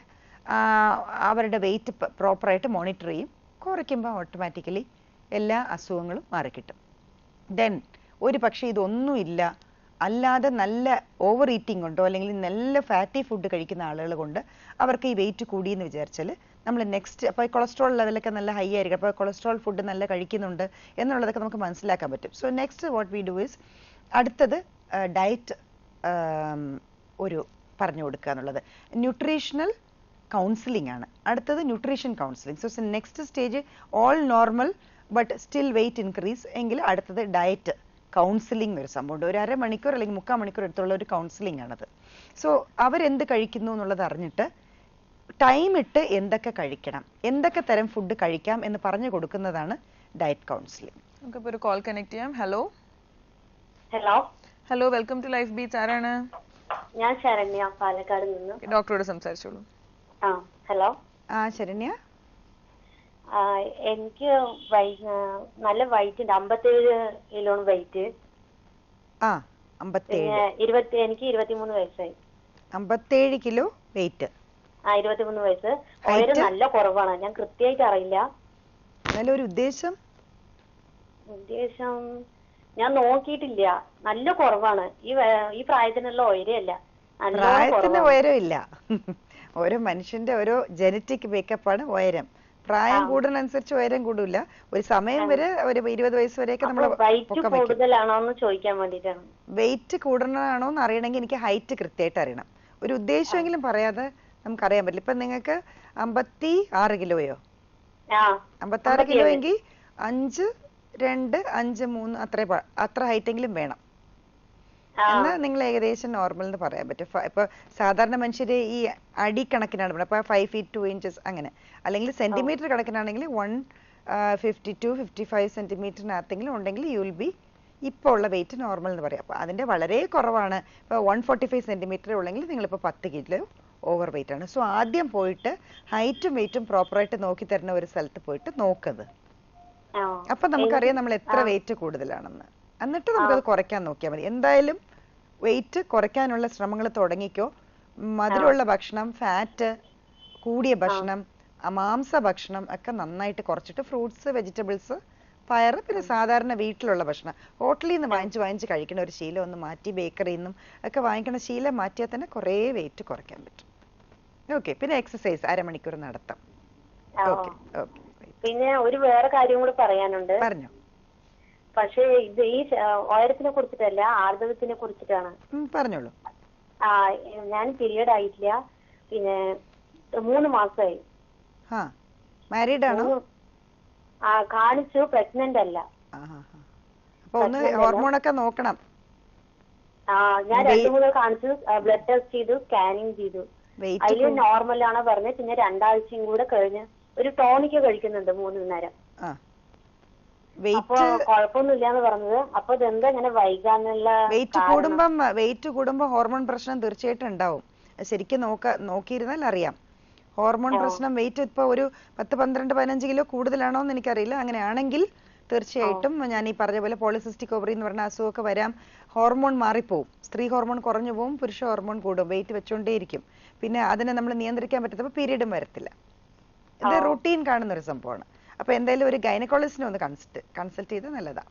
അവരുടെ വെയിറ്റ് പ്രോപ്പറായിട്ട് മോണിറ്റർ ചെയ്യും. കുറയ്ക്കുമ്പോൾ ഓട്ടോമാറ്റിക്കലി എല്ലാ അസുഖങ്ങളും മാറിക്കിട്ടും. ദെൻ ഒരു പക്ഷേ ഇതൊന്നുമില്ല, അല്ലാതെ നല്ല ഓവർ ഈറ്റിംഗ് ഉണ്ടോ അല്ലെങ്കിൽ നല്ല ഫാറ്റി ഫുഡ് കഴിക്കുന്ന ആളുകൾ കൊണ്ട് അവർക്ക് ഈ വെയിറ്റ് കൂടിയെന്ന് വിചാരിച്ചാൽ നമ്മൾ നെക്സ്റ്റ് അപ്പോൾ കൊളസ്ട്രോൾ ലെവലൊക്കെ നല്ല ഹൈ ആയിരിക്കും. അപ്പോൾ കൊളസ്ട്രോൾ ഫുഡ് നല്ല കഴിക്കുന്നുണ്ട് എന്നുള്ളതൊക്കെ നമുക്ക് മനസ്സിലാക്കാൻ പറ്റും. So next what we do is അടുത്തത് ഡയറ്റ് ഒരു പറഞ്ഞു കൊടുക്കുക എന്നുള്ളത്. ന്യൂട്രീഷണൽ കൗൺസിലിംഗ് ആണ് അടുത്തത്, nutrition counselling. So next stage all normal but still weight increase എങ്കിൽ അടുത്തത് ഡയറ്റ് കൗൺസിലിംഗ് ഒരു സംഭവമുണ്ട്. ഒരു അരമണിക്കൂർ അല്ലെങ്കിൽ മുക്കാൽ മണിക്കൂർ എടുത്തുള്ള ഒരു കൗൺസിലിംഗ് ആണത്. സോ അവരെന്ത് കഴിക്കുന്നു എന്നുള്ളത് അറിഞ്ഞിട്ട് ടൈം ഇട്ട് എന്തൊക്കെ കഴിക്കണം, എന്തൊക്കെ തരം ഫുഡ് കഴിക്കാം എന്ന് പറഞ്ഞു കൊടുക്കുന്നതാണ് ഡയറ്റ് കൗൺസിലിംഗ്. നമുക്ക് ഒരു കോൾ കണക്ട് ചെയ്യാം. Hello hello hello welcome to Life Beats. ആരാണ്? ഞാൻ ശരണ്യ, പാലക്കാട് നിന്ന്. ഡോക്ടറോട് സംസാരിച്ചോളൂ. ആ ഹലോ. ആ ശരണ്യ, എനിക്ക് നല്ല വെയിറ്റ് ഉണ്ട്, അമ്പത്തേഴ് കിലോ വെയിറ്റ്. ആ അമ്പത്തേഴ്. ഇരുപത്തി എനിക്ക് ഇരുപത്തിമൂന്ന് വയസ്സായി. അമ്പത്തേഴ് കിലോ വെയിറ്റ്. ആ ഇരുപത്തിമൂന്ന് വയസ്സ്. ഉയരം നല്ല കുറവാണ്. ഞാൻ കൃത്യമായിട്ട് അറിയില്ല. നല്ലൊരു ഉദ്ദേശം ഉദ്ദേശം ഞാൻ നോക്കിയിട്ടില്ല. നല്ല കുറവാണ്. ഈ ഈ പ്രായത്തിനുള്ള ഉയരമല്ല, പ്രായത്തിന് ഉയരം ഇല്ല. ഓരോ മനുഷ്യന്റെ ഓരോ ജനറ്റിക് മേക്കപ്പ് ആണ് ഉയരം. പ്രായം കൂടുന്നതനുസരിച്ച് ഉയരം കൂടില്ല. ഒരു സമയം വരെ ഒരു ഇരുപത് വയസ്സ് വരെയൊക്കെ നമ്മൾ കൂടുതലാണോന്ന് ചോദിക്കാൻ വേണ്ടിട്ടാണ്. വെയിറ്റ് കൂടുതലാണോ എന്ന് അറിയണമെങ്കിൽ എനിക്ക് ഹൈറ്റ് കൃത്യമായിട്ട് അറിയണം. ഒരു ഉദ്ദേശമെങ്കിലും പറയാതെ നമുക്ക് അറിയാൻ പറ്റില്ല. ഇപ്പൊ നിങ്ങൾക്ക് അമ്പത്തി ആറ് കിലോയോ? അമ്പത്തി ആറ് കിലോ എങ്കിൽ അഞ്ച് രണ്ട് അഞ്ച് മൂന്ന് അത്ര അത്ര ഹൈറ്റെങ്കിലും വേണം. എന്നാൽ നിങ്ങൾ ഏകദേശം നോർമൽ എന്ന് പറയാൻ പറ്റും. ഇപ്പൊ സാധാരണ മനുഷ്യര് ഈ അടി കണക്കിനാണ് പറയുന്നത്. അപ്പൊ ഫൈവ് ഫീറ്റ് ടു ഇഞ്ചസ് അങ്ങനെ, അല്ലെങ്കിൽ സെന്റിമീറ്റർ കണക്കിനാണെങ്കിൽ one fifty two fifty five സെന്റിമീറ്ററിനകത്തെങ്കിലും ഉണ്ടെങ്കിൽ യു വിൽ ബി ഇപ്പോൾ ഉള്ള വെയിറ്റ് നോർമൽ എന്ന് പറയാം. അപ്പൊ അതിന്റെ വളരെ കുറവാണ്. ഇപ്പൊ വൺ ഫോർട്ടി ഫൈവ് സെന്റിമീറ്റർ ഉള്ളെങ്കിൽ നിങ്ങളിപ്പോ പത്ത് കിലോ ഓവർ വെയിറ്റ് ആണ്. സോ ആദ്യം പോയിട്ട് ഹൈറ്റും വെയിറ്റും പ്രോപ്പറായിട്ട് നോക്കി തരുന്ന ഒരു സ്ഥലത്ത് പോയിട്ട് നോക്കത്. അപ്പൊ നമുക്കറിയാം നമ്മൾ എത്ര വെയിറ്റ് കൂടുതലാണെന്ന്. എന്നിട്ട് നമുക്കത് കുറയ്ക്കാൻ നോക്കിയാൽ മതി. എന്തായാലും വെയിറ്റ് കുറയ്ക്കാനുള്ള ശ്രമങ്ങൾ തുടങ്ങിക്കോ. മധുരമുള്ള ഭക്ഷണം, ഫാറ്റ് കൂടിയ ഭക്ഷണം, മാംസ ഭക്ഷണം ഒക്കെ നന്നായിട്ട് കുറച്ചിട്ട് ഫ്രൂട്ട്സ്, വെജിറ്റബിൾസ്, പയറ്, പിന്നെ സാധാരണ വീട്ടിലുള്ള ഭക്ഷണം, ഹോട്ടലിൽ നിന്ന് വാങ്ങിച്ച് വാങ്ങിച്ച് കഴിക്കുന്ന ഒരു ശീലം ഒന്ന് മാറ്റി, ബേക്കറിയിൽ നിന്നും ഒക്കെ വാങ്ങിക്കുന്ന ശീലം മാറ്റിയാൽ തന്നെ കുറേ വെയിറ്റ് കുറയ്ക്കാൻ പറ്റും. ഓക്കെ. പിന്നെ എക്സസൈസ് അരമണിക്കൂർ നടത്താം. പിന്നെ ഒരു വേറെ കാര്യം കൂടി പറയാനുണ്ട്. പറഞ്ഞോ. പക്ഷേ ഇത് ഈ ഉയരത്തിനെ കുറിച്ചിട്ടല്ല, ആർദ്രവത്തിനെ കുറിച്ചിട്ടാണ്. പറഞ്ഞോളൂ. ആ ഞാൻ പീരിയഡ് ആയിട്ടില്ല. പിന്നെ മൂന്ന് മാസമായി. മാരീഡ് ആണോ? ആ കാണിച്ചു, പ്രഗ്നന്റ് അല്ല. അപ്പൊ ഒന്ന് ഹോർമോൺ ഒക്കെ നോക്കണം. ആ ഞാൻ രണ്ടു മൂന്ന് കാണിച്ചു, ബ്ലഡ് ടെസ്റ്റ് ചെയ്തു, സ്കാനിങ് ചെയ്തു. അതില് നോർമൽ ആണോ പറഞ്ഞത്. പിന്നെ രണ്ടാഴ്ചയും കൂടെ കഴിഞ്ഞ് ഒരു ടോണിക്ക് കഴിക്കുന്നുണ്ട് മൂന്ന് നേരം. അപ്പൊ കുഴപ്പമൊന്നുമില്ലാന്ന് പറഞ്ഞത്. അപ്പൊ ഇതെന്താ ഇങ്ങനെ വൈകാനുള്ള? വെയിറ്റ് കൂടുമ്പം വെയിറ്റ് കൂടുമ്പോ ഹോർമോൺ പ്രശ്നം തീർച്ചയായിട്ടും ഉണ്ടാവും. ശരിക്കും നോക്ക നോക്കിയിരുന്നാൽ അറിയാം. ഹോർമോൺ പ്രശ്നം, വെയിറ്റ് ഇപ്പൊ ഒരു പത്ത് പന്ത്രണ്ട് പതിനഞ്ച് കിലോ കൂടുതലാണോ എന്ന് എനിക്കറിയില്ല. അങ്ങനെയാണെങ്കിൽ തീർച്ചയായിട്ടും ഞാൻ ഈ പറഞ്ഞ പോലെ പോളിസിസ്റ്റിക് ഓവറി എന്ന് പറഞ്ഞ അസുഖമൊക്കെ വരാം. ഹോർമോൺ മാറിപ്പോവും. സ്ത്രീ ഹോർമോൺ കുറഞ്ഞു പോവും, പുരുഷ ഹോർമോൺ കൂടും. വെയിറ്റ് വെച്ചോണ്ടേയിരിക്കും. പിന്നെ അതിനെ നമ്മൾ നിയന്ത്രിക്കാൻ പറ്റാത്തപ്പോൾ പീരീഡും വരത്തില്ല. ഇത് റൂട്ടീൻ കാണുന്ന ഒരു സംഭവമാണ്. അപ്പൊ എന്തായാലും ഒരു ഗൈനക്കോളജിസ്റ്റിനെ ഒന്ന് കൺസൾട്ട് കൺസൾട്ട് ചെയ്ത് നല്ലതാ.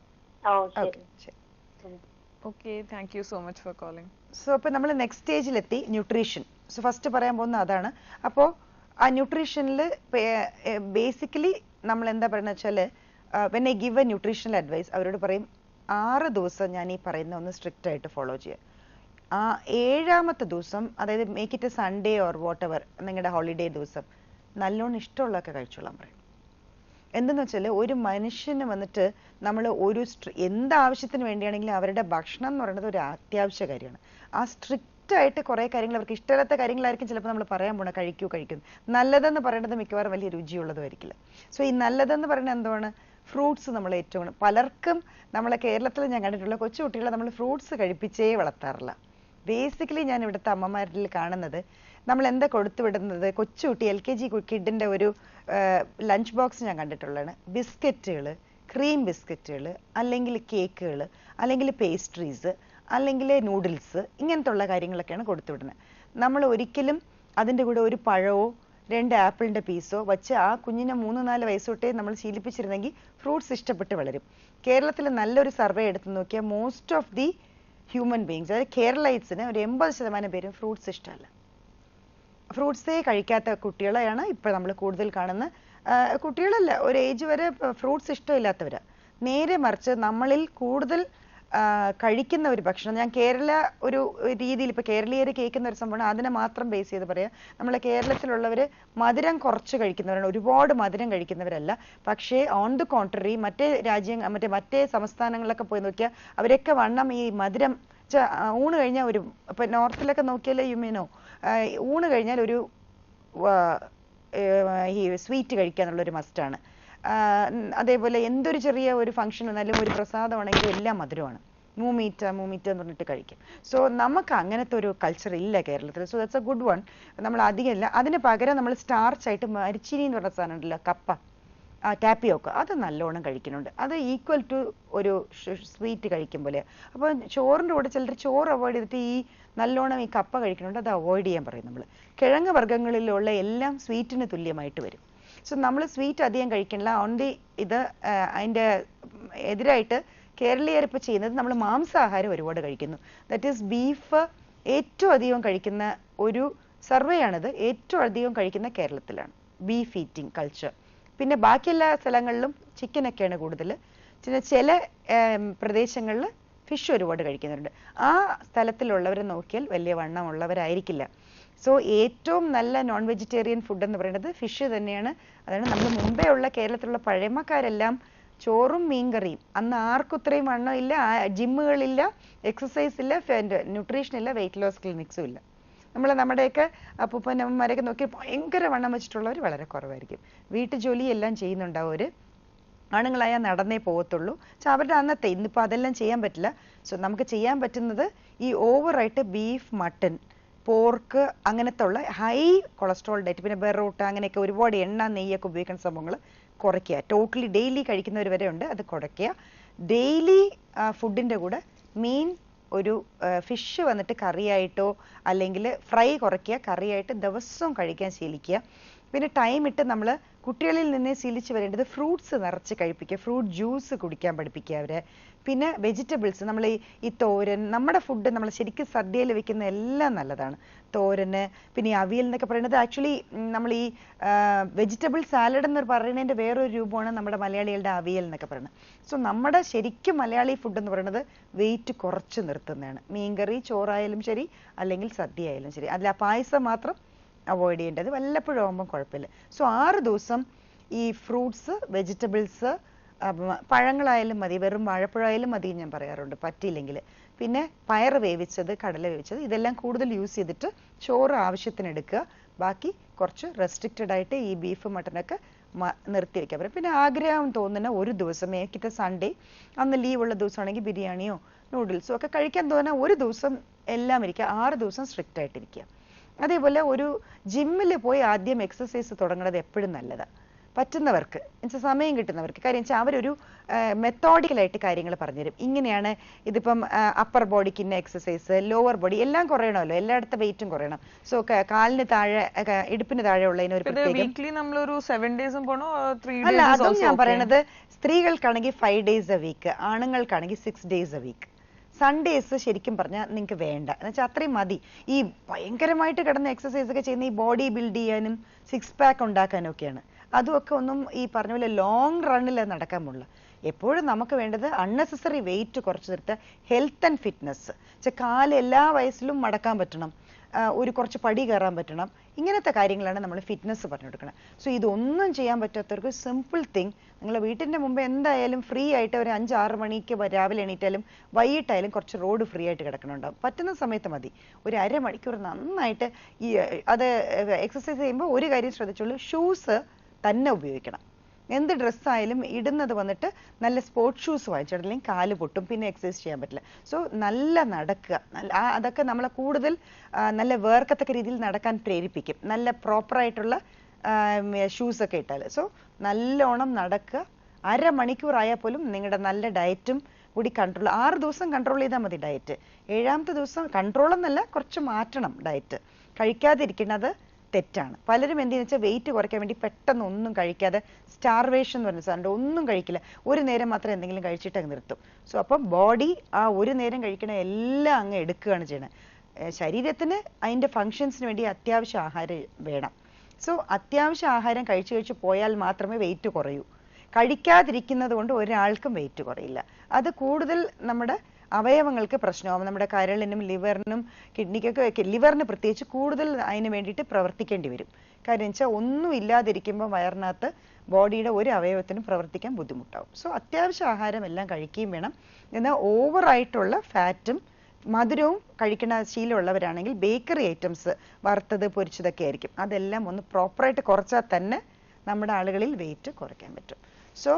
Okay, thank you so much for calling. So അപ്പൊ നമ്മൾ നെക്സ്റ്റ് സ്റ്റേജിലെത്തി, ന്യൂട്രീഷൻ. സോ ഫസ്റ്റ് പറയാൻ പോകുന്ന അതാണ്. അപ്പോൾ ആ ന്യൂട്രീഷനിൽ ബേസിക്കലി നമ്മൾ എന്താ പറയുന്നത് വെച്ചാൽ, when I give a nutritional advice അവരോട് പറയും ആറ് ദിവസം ഞാൻ ഈ പറയുന്ന ഒന്ന് സ്ട്രിക്റ്റ് ആയിട്ട് ഫോളോ ചെയ്യുക. ആ ഏഴാമത്തെ ദിവസം, അതായത് make it a Sunday or whatever, നിങ്ങളുടെ ഹോളിഡേ ദിവസം നല്ലോണം ഇഷ്ടമുള്ളതൊക്കെ കഴിച്ചോളാൻ പറയും. എന്തെന്ന് വെച്ചാൽ ഒരു മനുഷ്യന് വന്നിട്ട് നമ്മൾ ഒരു എന്താവശ്യത്തിന് വേണ്ടിയാണെങ്കിലും അവരുടെ ഭക്ഷണം എന്ന് പറയുന്നത് ഒരു അത്യാവശ്യ കാര്യമാണ്. ആ സ്ട്രിക്റ്റ് ആയിട്ട് കുറേ കാര്യങ്ങൾ, അവർക്ക് ഇഷ്ടമില്ലാത്ത കാര്യങ്ങളായിരിക്കും ചിലപ്പോൾ നമ്മൾ പറയാൻ പോണ, കഴിക്കൂ കഴിക്കുന്നു. നല്ലതെന്ന് പറയുന്നത് മിക്കവാറും വലിയ രുചിയുള്ളതുമായിരിക്കില്ല. സോ ഈ നല്ലതെന്ന് പറയുന്നത് എന്താണ്? ഫ്രൂട്ട്സ് നമ്മൾ ഏറ്റവും, പലർക്കും നമ്മളെ കേരളത്തിൽ ഞാൻ കണ്ടിട്ടുള്ള കൊച്ചുകുട്ടികളെ നമ്മൾ ഫ്രൂട്ട്സ് കഴിപ്പിച്ചേ വളർത്താറില്ല. ബേസിക്കലി ഞാൻ ഇവിടുത്തെ അമ്മമാരിൽ കാണുന്നത്, നമ്മൾ എന്താ കൊടുത്തു വിടുന്നത്, കൊച്ചുകുട്ടി എൽ കെ ജി കിഡിന്റെ ഒരു ലഞ്ച് ബോക്സ് ഞാൻ കണ്ടിട്ടുള്ളതാണ്. ബിസ്ക്കറ്റുകൾ, ക്രീം ബിസ്ക്കറ്റുകൾ, അല്ലെങ്കിൽ കേക്കുകൾ, അല്ലെങ്കിൽ പേസ്ട്രീസ്, അല്ലെങ്കിൽ നൂഡിൽസ്, ഇങ്ങനത്തെ ഉള്ള കാര്യങ്ങളൊക്കെയാണ് കൊടുത്തു വിടുന്നത്. നമ്മൾ ഒരിക്കലും അതിൻ്റെ കൂടെ ഒരു പഴമോ രണ്ട് ആപ്പിളിന്റെ പീസോ വെച്ച് ആ കുഞ്ഞിനെ മൂന്ന് നാല് വയസ്സ് തൊട്ടേ നമ്മൾ ശീലിപ്പിച്ചിരുന്നെങ്കിൽ ഫ്രൂട്ട്സ് ഇഷ്ടപ്പെട്ട് വളരും. കേരളത്തിൽ നല്ലൊരു സർവേ എടുത്ത് നോക്കിയാൽ most of the human beings, അതായത് കേരളൈറ്റ്സിന് ഒരു എൺപത് ശതമാനം പേരും ഫ്രൂട്ട്സ് ഇഷ്ടമല്ല. ഫ്രൂട്ട്സേ കഴിക്കാത്ത കുട്ടികളെയാണ് ഇപ്പോൾ നമ്മൾ കൂടുതൽ കാണുന്ന. കുട്ടികളല്ല, ഒരു ഏജ് വരെ ഫ്രൂട്ട്സ് ഇഷ്ടമില്ലാത്തവരാ. നേരെ മറിച്ച് നമ്മളിൽ കൂടുതൽ കഴിക്കുന്ന ഒരു ഭക്ഷണം, ഞാൻ കേരള ഒരു രീതിയിൽ ഇപ്പോൾ കേരളീയർ കേൾക്കുന്ന ഒരു സംഭവമാണ്, അതിനെ മാത്രം ബേസ് ചെയ്ത് പറയാം. നമ്മളെ കേരളത്തിലുള്ളവർ മധുരം കുറച്ച് കഴിക്കുന്നവരാണ്, ഒരുപാട് മധുരം കഴിക്കുന്നവരല്ല. പക്ഷേ ഓൺ ദി കോൺട്രറി മറ്റേ രാജ്യം മറ്റേ മറ്റേ സംസ്ഥാനങ്ങളിലൊക്കെ പോയി നോക്കിയാൽ അവരൊക്കെ വണ്ണം ഈ മധുരം ഊണ് കഴിഞ്ഞാൽ ഒരു, ഇപ്പം നോർത്തിലൊക്കെ നോക്കിയാൽ യുമേനോ ഊണ് കഴിഞ്ഞാൽ ഒരു ഈ സ്വീറ്റ് കഴിക്കുക എന്നുള്ളൊരു മസ്റ്റാണ്. അതേപോലെ എന്തൊരു ചെറിയ ഒരു ഫംഗ്ഷൻ വന്നാലും ഒരു പ്രസാദമാണെങ്കിലും എല്ലാം മധുരമാണ്. മൂമീറ്റ മൂമീറ്റ എന്ന് പറഞ്ഞിട്ട് കഴിക്കും. സോ നമുക്ക് അങ്ങനത്തെ ഒരു കൾച്ചർ ഇല്ല കേരളത്തിൽ. So that's a good one. നമ്മൾ അധികമില്ല. അതിന് പകരം നമ്മൾ സ്റ്റാർച്ച് ആയിട്ട് മരിച്ചിനി എന്ന് പറഞ്ഞ സാധനം ഉണ്ടല്ലോ, കപ്പ, ആ ടാപ്പിയോക്ക, അത് നല്ലോണം കഴിക്കുന്നുണ്ട്. അത് ഈക്വൽ ടു ഒരു സ്വീറ്റ് കഴിക്കും പോലെ. അപ്പോൾ ചോറിൻ്റെ കൂടെ ചിലർ ചോറ് അവോയ്ഡ് ചെയ്തിട്ട് ഈ നല്ലോണം ഈ കപ്പ കഴിക്കുന്നുണ്ട്, അത് അവോയ്ഡ് ചെയ്യാൻ പറയും നമ്മൾ. കിഴങ്ങ് വർഗ്ഗങ്ങളിലുള്ള എല്ലാം സ്വീറ്റിന് തുല്യമായിട്ട് വരും. സോ നമ്മൾ സ്വീറ്റ് അധികം കഴിക്കണില്ല. ഓൺ ദി ഇത് അതിൻ്റെ എതിരായിട്ട് കേരളീയർ ഇപ്പോൾ ചെയ്യുന്നത് നമ്മൾ മാംസാഹാരം ഒരുപാട് കഴിക്കുന്നു. ദാറ്റ് ഈസ് ബീഫ് ഏറ്റവും അധികം കഴിക്കുന്ന ഒരു സർവേ ആണിത്. ഏറ്റവും അധികം കഴിക്കുന്ന കേരളത്തിലാണ് ബീഫ് ഈറ്റിംഗ് കൾച്ചർ. പിന്നെ ബാക്കി എല്ലാ സ്ഥലങ്ങളിലും ചിക്കനൊക്കെയാണ് കൂടുതൽ. ചില ചില പ്രദേശങ്ങളിൽ ഫിഷ് ഒരുപാട് കഴിക്കുന്നുണ്ട്. ആ സ്ഥലത്തിലുള്ളവരെ നോക്കിയാൽ വലിയ വണ്ണമുള്ളവരായിരിക്കില്ല. സോ ഏറ്റവും നല്ല നോൺ വെജിറ്റേറിയൻ ഫുഡ് എന്ന് പറയുന്നത് ഫിഷ് തന്നെയാണ്. അതാണ് നമ്മൾ മുമ്പേ ഉള്ള കേരളത്തിലുള്ള പഴമക്കാരെല്ലാം ചോറും മീൻകറിയും. അന്ന് ആർക്കും ഇത്രയും വണ്ണം ഇല്ല, ജിമ്മുകളില്ല, എക്സസൈസ് ഇല്ല, ന്യൂട്രീഷൻ ഇല്ല, വെയിറ്റ് ലോസ് ക്ലിനിക്സും ഇല്ല. നമ്മൾ നമ്മുടെയൊക്കെ അപ്പൂപ്പനമ്മമാരെയൊക്കെ നോക്കി ഭയങ്കര വണ്ണം വെച്ചിട്ടുള്ളവർ വളരെ കുറവായിരിക്കും. വീട്ടു ജോലി എല്ലാം ചെയ്യുന്നുണ്ടാവും അവർ. ആണുങ്ങളായാൽ നടന്നേ പോകത്തുള്ളൂ. പക്ഷെ അവരുടെ അന്നത്തെ, ഇന്നിപ്പോൾ അതെല്ലാം ചെയ്യാൻ പറ്റില്ല. സോ നമുക്ക് ചെയ്യാൻ പറ്റുന്നത് ഈ ഓവറായിട്ട് ബീഫ്, മട്ടൺ, പോർക്ക് അങ്ങനത്തെ ഉള്ള ഹൈ കൊളസ്ട്രോൾ ഡയറ്റ്, പിന്നെ ബെറോട്ട അങ്ങനെയൊക്കെ ഒരുപാട് എണ്ണ നെയ്യൊക്കെ ഉപയോഗിക്കുന്ന സംഭവങ്ങൾ കുറയ്ക്കുക. ടോട്ടലി ഡെയിലി കഴിക്കുന്നവർ വരെ ഉണ്ട്, അത് കുറയ്ക്കുക. ഡെയിലി ഫുഡിൻ്റെ കൂടെ മീൻ, ഒരു ഫിഷ് വന്നിട്ട് കറിയായിട്ടോ അല്ലെങ്കിൽ ഫ്രൈ കുറയ്ക്കുക, കറിയായിട്ട് ദിവസവും കഴിക്കാൻ ശീലിക്കുക. പിന്നെ ടൈം ഇട്ട് നമ്മൾ കുട്ടികളിൽ നിന്നേ ശീലിച്ച് വരേണ്ടത് ഫ്രൂട്ട്സ് നിറച്ച് കഴിപ്പിക്കുക, ഫ്രൂട്ട് ജ്യൂസ് കുടിക്കാൻ പഠിപ്പിക്കുക അവരെ. പിന്നെ വെജിറ്റബിൾസ്, നമ്മൾ ഈ ഈ തോരൻ, നമ്മുടെ ഫുഡ് നമ്മൾ ശരിക്കും സദ്യയിൽ വെക്കുന്ന എല്ലാം നല്ലതാണ്. തോരന്, പിന്നെ ഈ അവിയൽ എന്നൊക്കെ പറയുന്നത് ആക്ച്വലി നമ്മൾ ഈ വെജിറ്റബിൾ സാലഡ് എന്ന് പറയുന്നതിൻ്റെ വേറൊരു രൂപമാണ് നമ്മുടെ മലയാളികളുടെ അവിയൽ എന്നൊക്കെ പറയുന്നത്. സോ നമ്മുടെ ശരിക്കും മലയാളി ഫുഡ് എന്ന് പറയുന്നത് വെയിറ്റ് കുറച്ച് നിർത്തുന്നതാണ്. മീൻകറി, ചോറായാലും ശരി അല്ലെങ്കിൽ സദ്യ ആയാലും ശരി. അതിൽ ആ പായസം മാത്രം അവോയ്ഡ് ചെയ്യേണ്ടത്, വല്ലപ്പോഴും ആകുമ്പോൾ കുഴപ്പമില്ല. സോ ആറ് ദിവസം ഈ ഫ്രൂട്ട്സ്, വെജിറ്റബിൾസ്, പഴങ്ങളായാലും മതി, വെറും വാഴപ്പഴമായാലും മതി ഞാൻ പറയാറുണ്ട് പറ്റിയില്ലെങ്കിൽ. പിന്നെ പയർ വേവിച്ചത്, കടല വേവിച്ചത്, ഇതെല്ലാം കൂടുതൽ യൂസ് ചെയ്തിട്ട് ചോറ് ആവശ്യത്തിന് എടുക്കുക. ബാക്കി കുറച്ച് റെസ്ട്രിക്റ്റഡ് ആയിട്ട് ഈ ബീഫ്, മട്ടനൊക്കെ നിർത്തി വയ്ക്കാൻ പറ്റും. പിന്നെ ആഗ്രഹം തോന്നുന്ന ഒരു ദിവസം, മേക്കിട്ട് സൺഡേ, അന്ന് ലീവുള്ള ദിവസമാണെങ്കിൽ ബിരിയാണിയോ നൂഡിൽസോ ഒക്കെ കഴിക്കാൻ തോന്നുന്ന ഒരു ദിവസം എല്ലാം ഇരിക്കുക. ആറ് ദിവസം സ്ട്രിക്റ്റ് ആയിട്ടിരിക്കുക. അതേപോലെ ഒരു ജിമ്മിൽ പോയി ആദ്യം എക്സസൈസ് തുടങ്ങുന്നത് എപ്പോഴും നല്ലതാണ് പറ്റുന്നവർക്ക്, എന്നുവെച്ചാൽ സമയം കിട്ടുന്നവർക്ക്. കാര്യം വെച്ചാൽ അവരൊരു മെത്തോഡിക്കലായിട്ട് കാര്യങ്ങൾ പറഞ്ഞുതരും. ഇങ്ങനെയാണ് ഇതിപ്പം അപ്പർ ബോഡിക്ക് ഇന്ന എക്സസൈസ്, ലോവർ ബോഡി എല്ലാം കുറയണമല്ലോ, എല്ലായിടത്തെ വെയിറ്റും കുറയണം. സോ കാലിന് താഴെ, ഇടുപ്പിന് താഴെ ഉള്ളതിന് ഒരു അല്ല, അതും ഞാൻ പറയണത് സ്ത്രീകൾക്കാണെങ്കിൽ ഫൈവ് ഡേയ്സ് എ വീക്ക്, ആണുങ്ങൾക്കാണെങ്കിൽ six days a week. Sundays ശരിക്കും പറഞ്ഞാൽ നിങ്ങൾക്ക് വേണ്ട, എന്ന് വെച്ചാൽ അത്രയും മതി. ഈ ഭയങ്കരമായിട്ട് കിടന്ന് എക്സസൈസ് ഒക്കെ ചെയ്യുന്ന ഈ ബോഡി ബിൽഡ് ചെയ്യാനും സിക്സ് പാക്ക് ഉണ്ടാക്കാനും ഒക്കെയാണ്. അതുമൊക്കെ ഒന്നും ഈ പറഞ്ഞ പോലെ ലോങ് റണ്ണിൽ നടക്കാൻ പോലുള്ള. എപ്പോഴും നമുക്ക് വേണ്ടത് അൺനെസസറി വെയിറ്റ് കുറച്ച് നിർത്തുക, ഹെൽത്ത് ആൻഡ് ഫിറ്റ്നസ്. വെച്ചാൽ കാല് എല്ലാ വയസ്സിലും മടക്കാൻ പറ്റണം, ഒരു കുറച്ച് പടി കയറാൻ പറ്റണം, ഇങ്ങനത്തെ കാര്യങ്ങളാണ് നമ്മൾ ഫിറ്റ്നസ് പറഞ്ഞു കൊടുക്കണം. സോ ഇതൊന്നും ചെയ്യാൻ പറ്റാത്തവർക്ക് സിമ്പിൾ തിങ്, നിങ്ങൾ വീട്ടിൻ്റെ മുമ്പ് എന്തായാലും ഫ്രീ ആയിട്ട് ഒരു അഞ്ചാറ് മണിക്ക് രാവിലെ എണീറ്റാലും വൈകിട്ടായാലും കുറച്ച് റോഡ് ഫ്രീ ആയിട്ട് കിടക്കണുണ്ടാവും. പറ്റുന്ന സമയത്ത് മതി ഒരു അരമണിക്കൂർ നന്നായിട്ട് ഈ അത് എക്സസൈസ് ചെയ്യുമ്പോൾ ഒരു കാര്യം ശ്രദ്ധിച്ചോളൂ, ഷൂസ് തന്നെ ഉപയോഗിക്കണം. എന്ത് ഡ്രസ്സായാലും ഇടുന്നത് വന്നിട്ട് നല്ല സ്പോർട്സ് ഷൂസ് വാങ്ങിച്ചിട്ടില്ലെങ്കിൽ കാല് പൊട്ടും, പിന്നെ എക്സസൈസ് ചെയ്യാൻ പറ്റില്ല. സോ നല്ല നടക്കുക, നല്ല അതൊക്കെ നമ്മളെ കൂടുതൽ നല്ല വേർക്കത്തക്ക രീതിയിൽ നടക്കാൻ പ്രേരിപ്പിക്കും, നല്ല പ്രോപ്പറായിട്ടുള്ള ഷൂസൊക്കെ ഇട്ടാൽ. സോ നല്ലോണം നടക്കുക. അരമണിക്കൂറായാൽ പോലും നിങ്ങളുടെ നല്ല ഡയറ്റും കൂടി കൺട്രോൾ, ആറ് ദിവസം കൺട്രോൾ ചെയ്താൽ മതി ഡയറ്റ്. ഏഴാമത്തെ ദിവസം കൺട്രോൾ എന്നല്ല, കുറച്ച് മാറ്റണം ഡയറ്റ്. കഴിക്കാതിരിക്കുന്നത് തെറ്റാണ്. പലരും എന്തെന്ന് വെച്ചാൽ വെയിറ്റ് കുറയ്ക്കാൻ വേണ്ടി പെട്ടെന്ന് ഒന്നും കഴിക്കാതെ സ്റ്റാർവേഷൻ എന്ന് പറഞ്ഞ സാധനം ഒന്നും കഴിക്കില്ല, ഒരു നേരം മാത്രം എന്തെങ്കിലും കഴിച്ചിട്ട് അങ്ങ് നിർത്തും. സോ അപ്പം ബോഡി ആ ഒരു നേരം കഴിക്കണ എല്ലാം അങ്ങ് എടുക്കുകയാണ് ചെയ്യണത്. ശരീരത്തിന് അതിൻ്റെ ഫങ്ഷൻസിന് വേണ്ടി അത്യാവശ്യ ആഹാരം വേണം. സോ അത്യാവശ്യ ആഹാരം കഴിച്ചു കഴിച്ച് പോയാൽ മാത്രമേ വെയിറ്റ് കുറയൂ. കഴിക്കാതിരിക്കുന്നത് കൊണ്ട് ഒരാൾക്കും വെയിറ്റ് കുറയില്ല. അത് കൂടുതൽ നമ്മുടെ അവയവങ്ങൾക്ക് പ്രശ്നമാകും. നമ്മുടെ കരളിനും ലിവറിനും കിഡ്നിക്കൊക്കെ, ലിവറിന് പ്രത്യേകിച്ച് കൂടുതൽ അതിന് വേണ്ടിയിട്ട് പ്രവർത്തിക്കേണ്ടി വരും. കാര്യം വെച്ചാൽ ഒന്നും ഇല്ലാതിരിക്കുമ്പോൾ വയറിനകത്ത് ബോഡിയുടെ ഒരു അവയവത്തിനും പ്രവർത്തിക്കാൻ ബുദ്ധിമുട്ടാവും. സോ അത്യാവശ്യം ആഹാരം എല്ലാം കഴിക്കുകയും വേണം. എന്നാൽ ഓവറായിട്ടുള്ള ഫാറ്റും മധുരവും കഴിക്കുന്ന ശീലമുള്ളവരാണെങ്കിൽ ബേക്കറി ഐറ്റംസ്, വറുത്തത് പൊരിച്ചതൊക്കെ ആയിരിക്കും, അതെല്ലാം ഒന്ന് പ്രോപ്പറായിട്ട് കുറച്ചാൽ തന്നെ നമ്മുടെ ആളുകളിൽ വെയിറ്റ് കുറയ്ക്കാൻ പറ്റും. സോ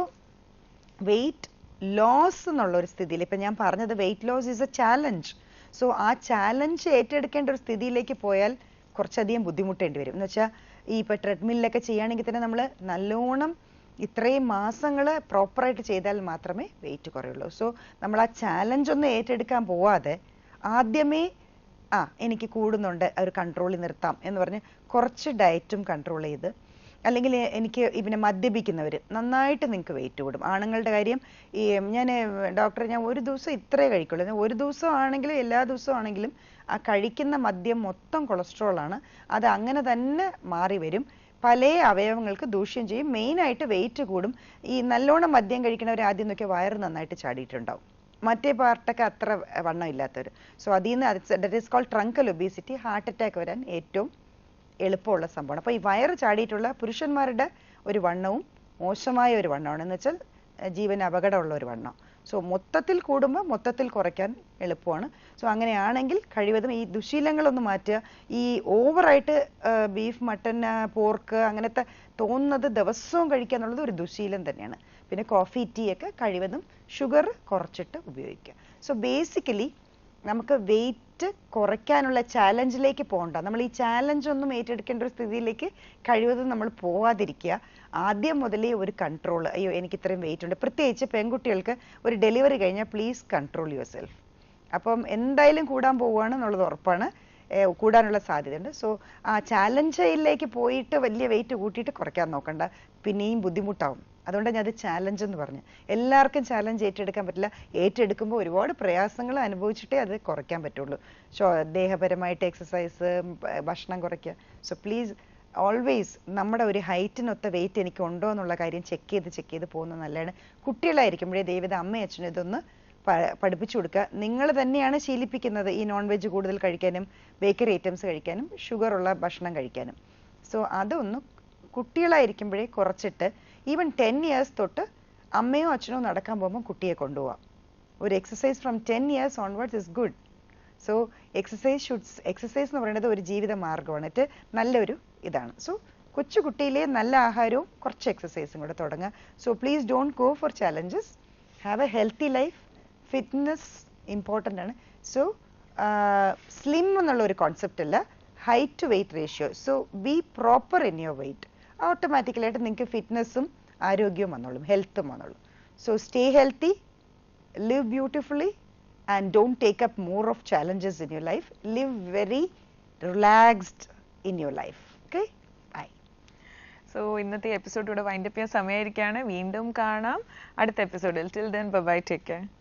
വെയിറ്റ് ലോസ് എന്നുള്ള ഒരു സ്ഥിതിയിൽ, ഇപ്പം ഞാൻ പറഞ്ഞത് weight loss is a challenge. So ആ ചാലഞ്ച് ഏറ്റെടുക്കേണ്ട ഒരു സ്ഥിതിയിലേക്ക് പോയാൽ കുറച്ചധികം ബുദ്ധിമുട്ടേണ്ടി വരും. എന്ന് വെച്ചാൽ ഈ ഇപ്പോൾ ട്രെഡ്മില്ലൊക്കെ ചെയ്യുകയാണെങ്കിൽ തന്നെ നമ്മൾ നല്ലോണം ഇത്രയും മാസങ്ങൾ പ്രോപ്പറായിട്ട് ചെയ്താൽ മാത്രമേ വെയിറ്റ് കുറയുള്ളൂ. സോ നമ്മൾ ആ ചാലഞ്ച് ഒന്നും ഏറ്റെടുക്കാൻ പോവാതെ ആദ്യമേ ആ എനിക്ക് കൂടുന്നുണ്ട്, ഒരു കൺട്രോളിൽ നിർത്താം എന്ന് പറഞ്ഞ് കുറച്ച് ഡയറ്റും കൺട്രോൾ ചെയ്ത്, അല്ലെങ്കിൽ എനിക്ക് പിന്നെ മദ്യപിക്കുന്നവർ നന്നായിട്ട് നിങ്ങൾക്ക് വെയിറ്റ് കൂടും. ആണുങ്ങളുടെ കാര്യം, ഈ ഞാൻ ഡോക്ടർ ഞാൻ ഒരു ദിവസം ഇത്രേ കഴിക്കുള്ളൂ, ഒരു ദിവസം ആണെങ്കിലും എല്ലാ ദിവസവും ആണെങ്കിലും ആ കഴിക്കുന്ന മദ്യം മൊത്തം കൊളസ്ട്രോളാണ്. അത് അങ്ങനെ തന്നെ മാറി വരും, പല അവയവങ്ങൾക്ക് ദൂഷ്യം ചെയ്യും, മെയിനായിട്ട് വെയിറ്റ് കൂടും. ഈ നല്ലോണം മദ്യം കഴിക്കുന്നവർ ആദ്യം നോക്കിയാൽ വയറ് നന്നായിട്ട് ചാടിയിട്ടുണ്ടാവും, മറ്റേ പാർട്ടൊക്കെ അത്ര വണ്ണം ഇല്ലാത്തവർ. സോ അതിൽ നിന്ന് that is called truncal obesity, heart attack വരാൻ ഏറ്റവും എളുപ്പമുള്ള സംഭവമാണ്. അപ്പോൾ ഈ വയറ് ചാടിയിട്ടുള്ള പുരുഷന്മാരുടെ ഒരു വണ്ണവും മോശമായ ഒരു വണ്ണമാണ്, എന്ന് വെച്ചാൽ ജീവന് അപകടമുള്ള ഒരു വണ്ണം. സോ മൊത്തത്തിൽ കൂടുമ്പോൾ മൊത്തത്തിൽ കുറയ്ക്കാൻ എളുപ്പമാണ്. സോ അങ്ങനെയാണെങ്കിൽ കഴിവതും ഈ ദുശീലങ്ങളൊന്ന് മാറ്റുക. ഈ ഓവറായിട്ട് ബീഫ്, മട്ടൻ, പോർക്ക് അങ്ങനത്തെ തോന്നുന്നത് ദിവസവും കഴിക്കുക എന്നുള്ളത് ഒരു ദുശീലം തന്നെയാണ്. പിന്നെ കോഫി, ടീ ഒക്കെ കഴിവതും ഷുഗർ കുറച്ചിട്ട് ഉപയോഗിക്കുക. സോ ബേസിക്കലി നമുക്ക് വെയിറ്റ് കുറയ്ക്കാനുള്ള ചാലഞ്ചിലേക്ക് പോകണ്ട. നമ്മൾ ഈ ചാലഞ്ച് ഒന്നും ഏറ്റെടുക്കേണ്ട ഒരു സ്ഥിതിയിലേക്ക് കഴിവതും നമ്മൾ പോവാതിരിക്കുക. ആദ്യം മുതലേ ഒരു കൺട്രോൾ, അയ്യോ എനിക്ക് ഇത്രയും വെയിറ്റ് ഉണ്ട്. പ്രത്യേകിച്ച് പെൺകുട്ടികൾക്ക് ഒരു ഡെലിവറി കഴിഞ്ഞാൽ പ്ലീസ് കൺട്രോൾ യുവർ സെൽഫ്. അപ്പം എന്തായാലും കൂടാൻ പോവുകയാണ് എന്നുള്ളത് ഉറപ്പാണ്, കൂടാനുള്ള സാധ്യതയുണ്ട്. സോ ആ ചാലഞ്ചിലേക്ക് പോയിട്ട് വലിയ വെയിറ്റ് കൂട്ടിയിട്ട് കുറയ്ക്കാൻ നോക്കണ്ട, പിന്നെയും ബുദ്ധിമുട്ടാവും. അതുകൊണ്ട് ഞാൻ അത് ചാലഞ്ച് എന്ന് പറഞ്ഞു. എല്ലാവർക്കും ചാലഞ്ച് ഏറ്റെടുക്കാൻ പറ്റില്ല. ഏറ്റെടുക്കുമ്പോൾ ഒരുപാട് പ്രയാസങ്ങൾ അനുഭവിച്ചിട്ടേ അത് കുറയ്ക്കാൻ പറ്റുള്ളൂ. സോ ദേഹപരമായിട്ട് എക്സസൈസ്, ഭക്ഷണം കുറയ്ക്കുക. സോ പ്ലീസ് ഓൾവേസ് നമ്മുടെ ഒരു ഹൈറ്റിനൊത്ത വെയിറ്റ് എനിക്ക് ഉണ്ടോ എന്നുള്ള കാര്യം ചെക്ക് ചെയ്ത് ചെക്ക് ചെയ്ത് പോകുന്നത് നല്ലതാണ്. കുട്ടികളായിരിക്കുമ്പോഴേ ദൈവത അമ്മയും അച്ഛനും ഇതൊന്ന് പഠിപ്പിച്ചു കൊടുക്കുക. നിങ്ങൾ തന്നെയാണ് ശീലിപ്പിക്കുന്നത് ഈ നോൺ വെജ് കൂടുതൽ കഴിക്കാനും ബേക്കറി ഐറ്റംസ് കഴിക്കാനും ഷുഗറുള്ള ഭക്ഷണം കഴിക്കാനും. സോ അതൊന്ന് കുട്ടികളായിരിക്കുമ്പോഴേ കുറച്ചിട്ട് ഈവൻ ടെൻ ഇയേഴ്സ് തൊട്ട് അമ്മയോ അച്ഛനോ നടക്കാൻ പോകുമ്പോൾ കുട്ടിയെ കൊണ്ടുപോവാം. ഒരു exercise from ten years onwards is good. So exercise shoulds exercise എന്ന് പറയുന്നത് ഒരു ജീവിത മാർഗമാണ്, ഇത് നല്ലൊരു ഇതാണ്. സോ കൊച്ചു കുട്ടിയിലെ നല്ല ആഹാരവും കുറച്ച് എക്സസൈസും കൂടെ തുടങ്ങുക. So please don't go for challenges, have a healthy life. Fitness important ആണ്. സോ സ്ലിം എന്നുള്ള ഒരു കോൺസെപ്റ്റ് അല്ല, height to weight ratio. So be proper in your weight. ഓട്ടോമാറ്റിക്കലായിട്ട് നിങ്ങൾക്ക് ഫിറ്റ്നസ്സും ആരോഗ്യവും വന്നോളും, ഹെൽത്തും വന്നോളും. So stay healthy, live beautifully, and don't take up more of challenges in your life. Live very relaxed in your life. Okay? Bye. So ഇന്നത്തെ episode ഇവിടെ wind up ചെയ്യാൻ സമയമായിരിക്കുകയാണ്. വീണ്ടും കാണാം അടുത്ത എപ്പിസോഡിൽ. Till then, bye bye, take care.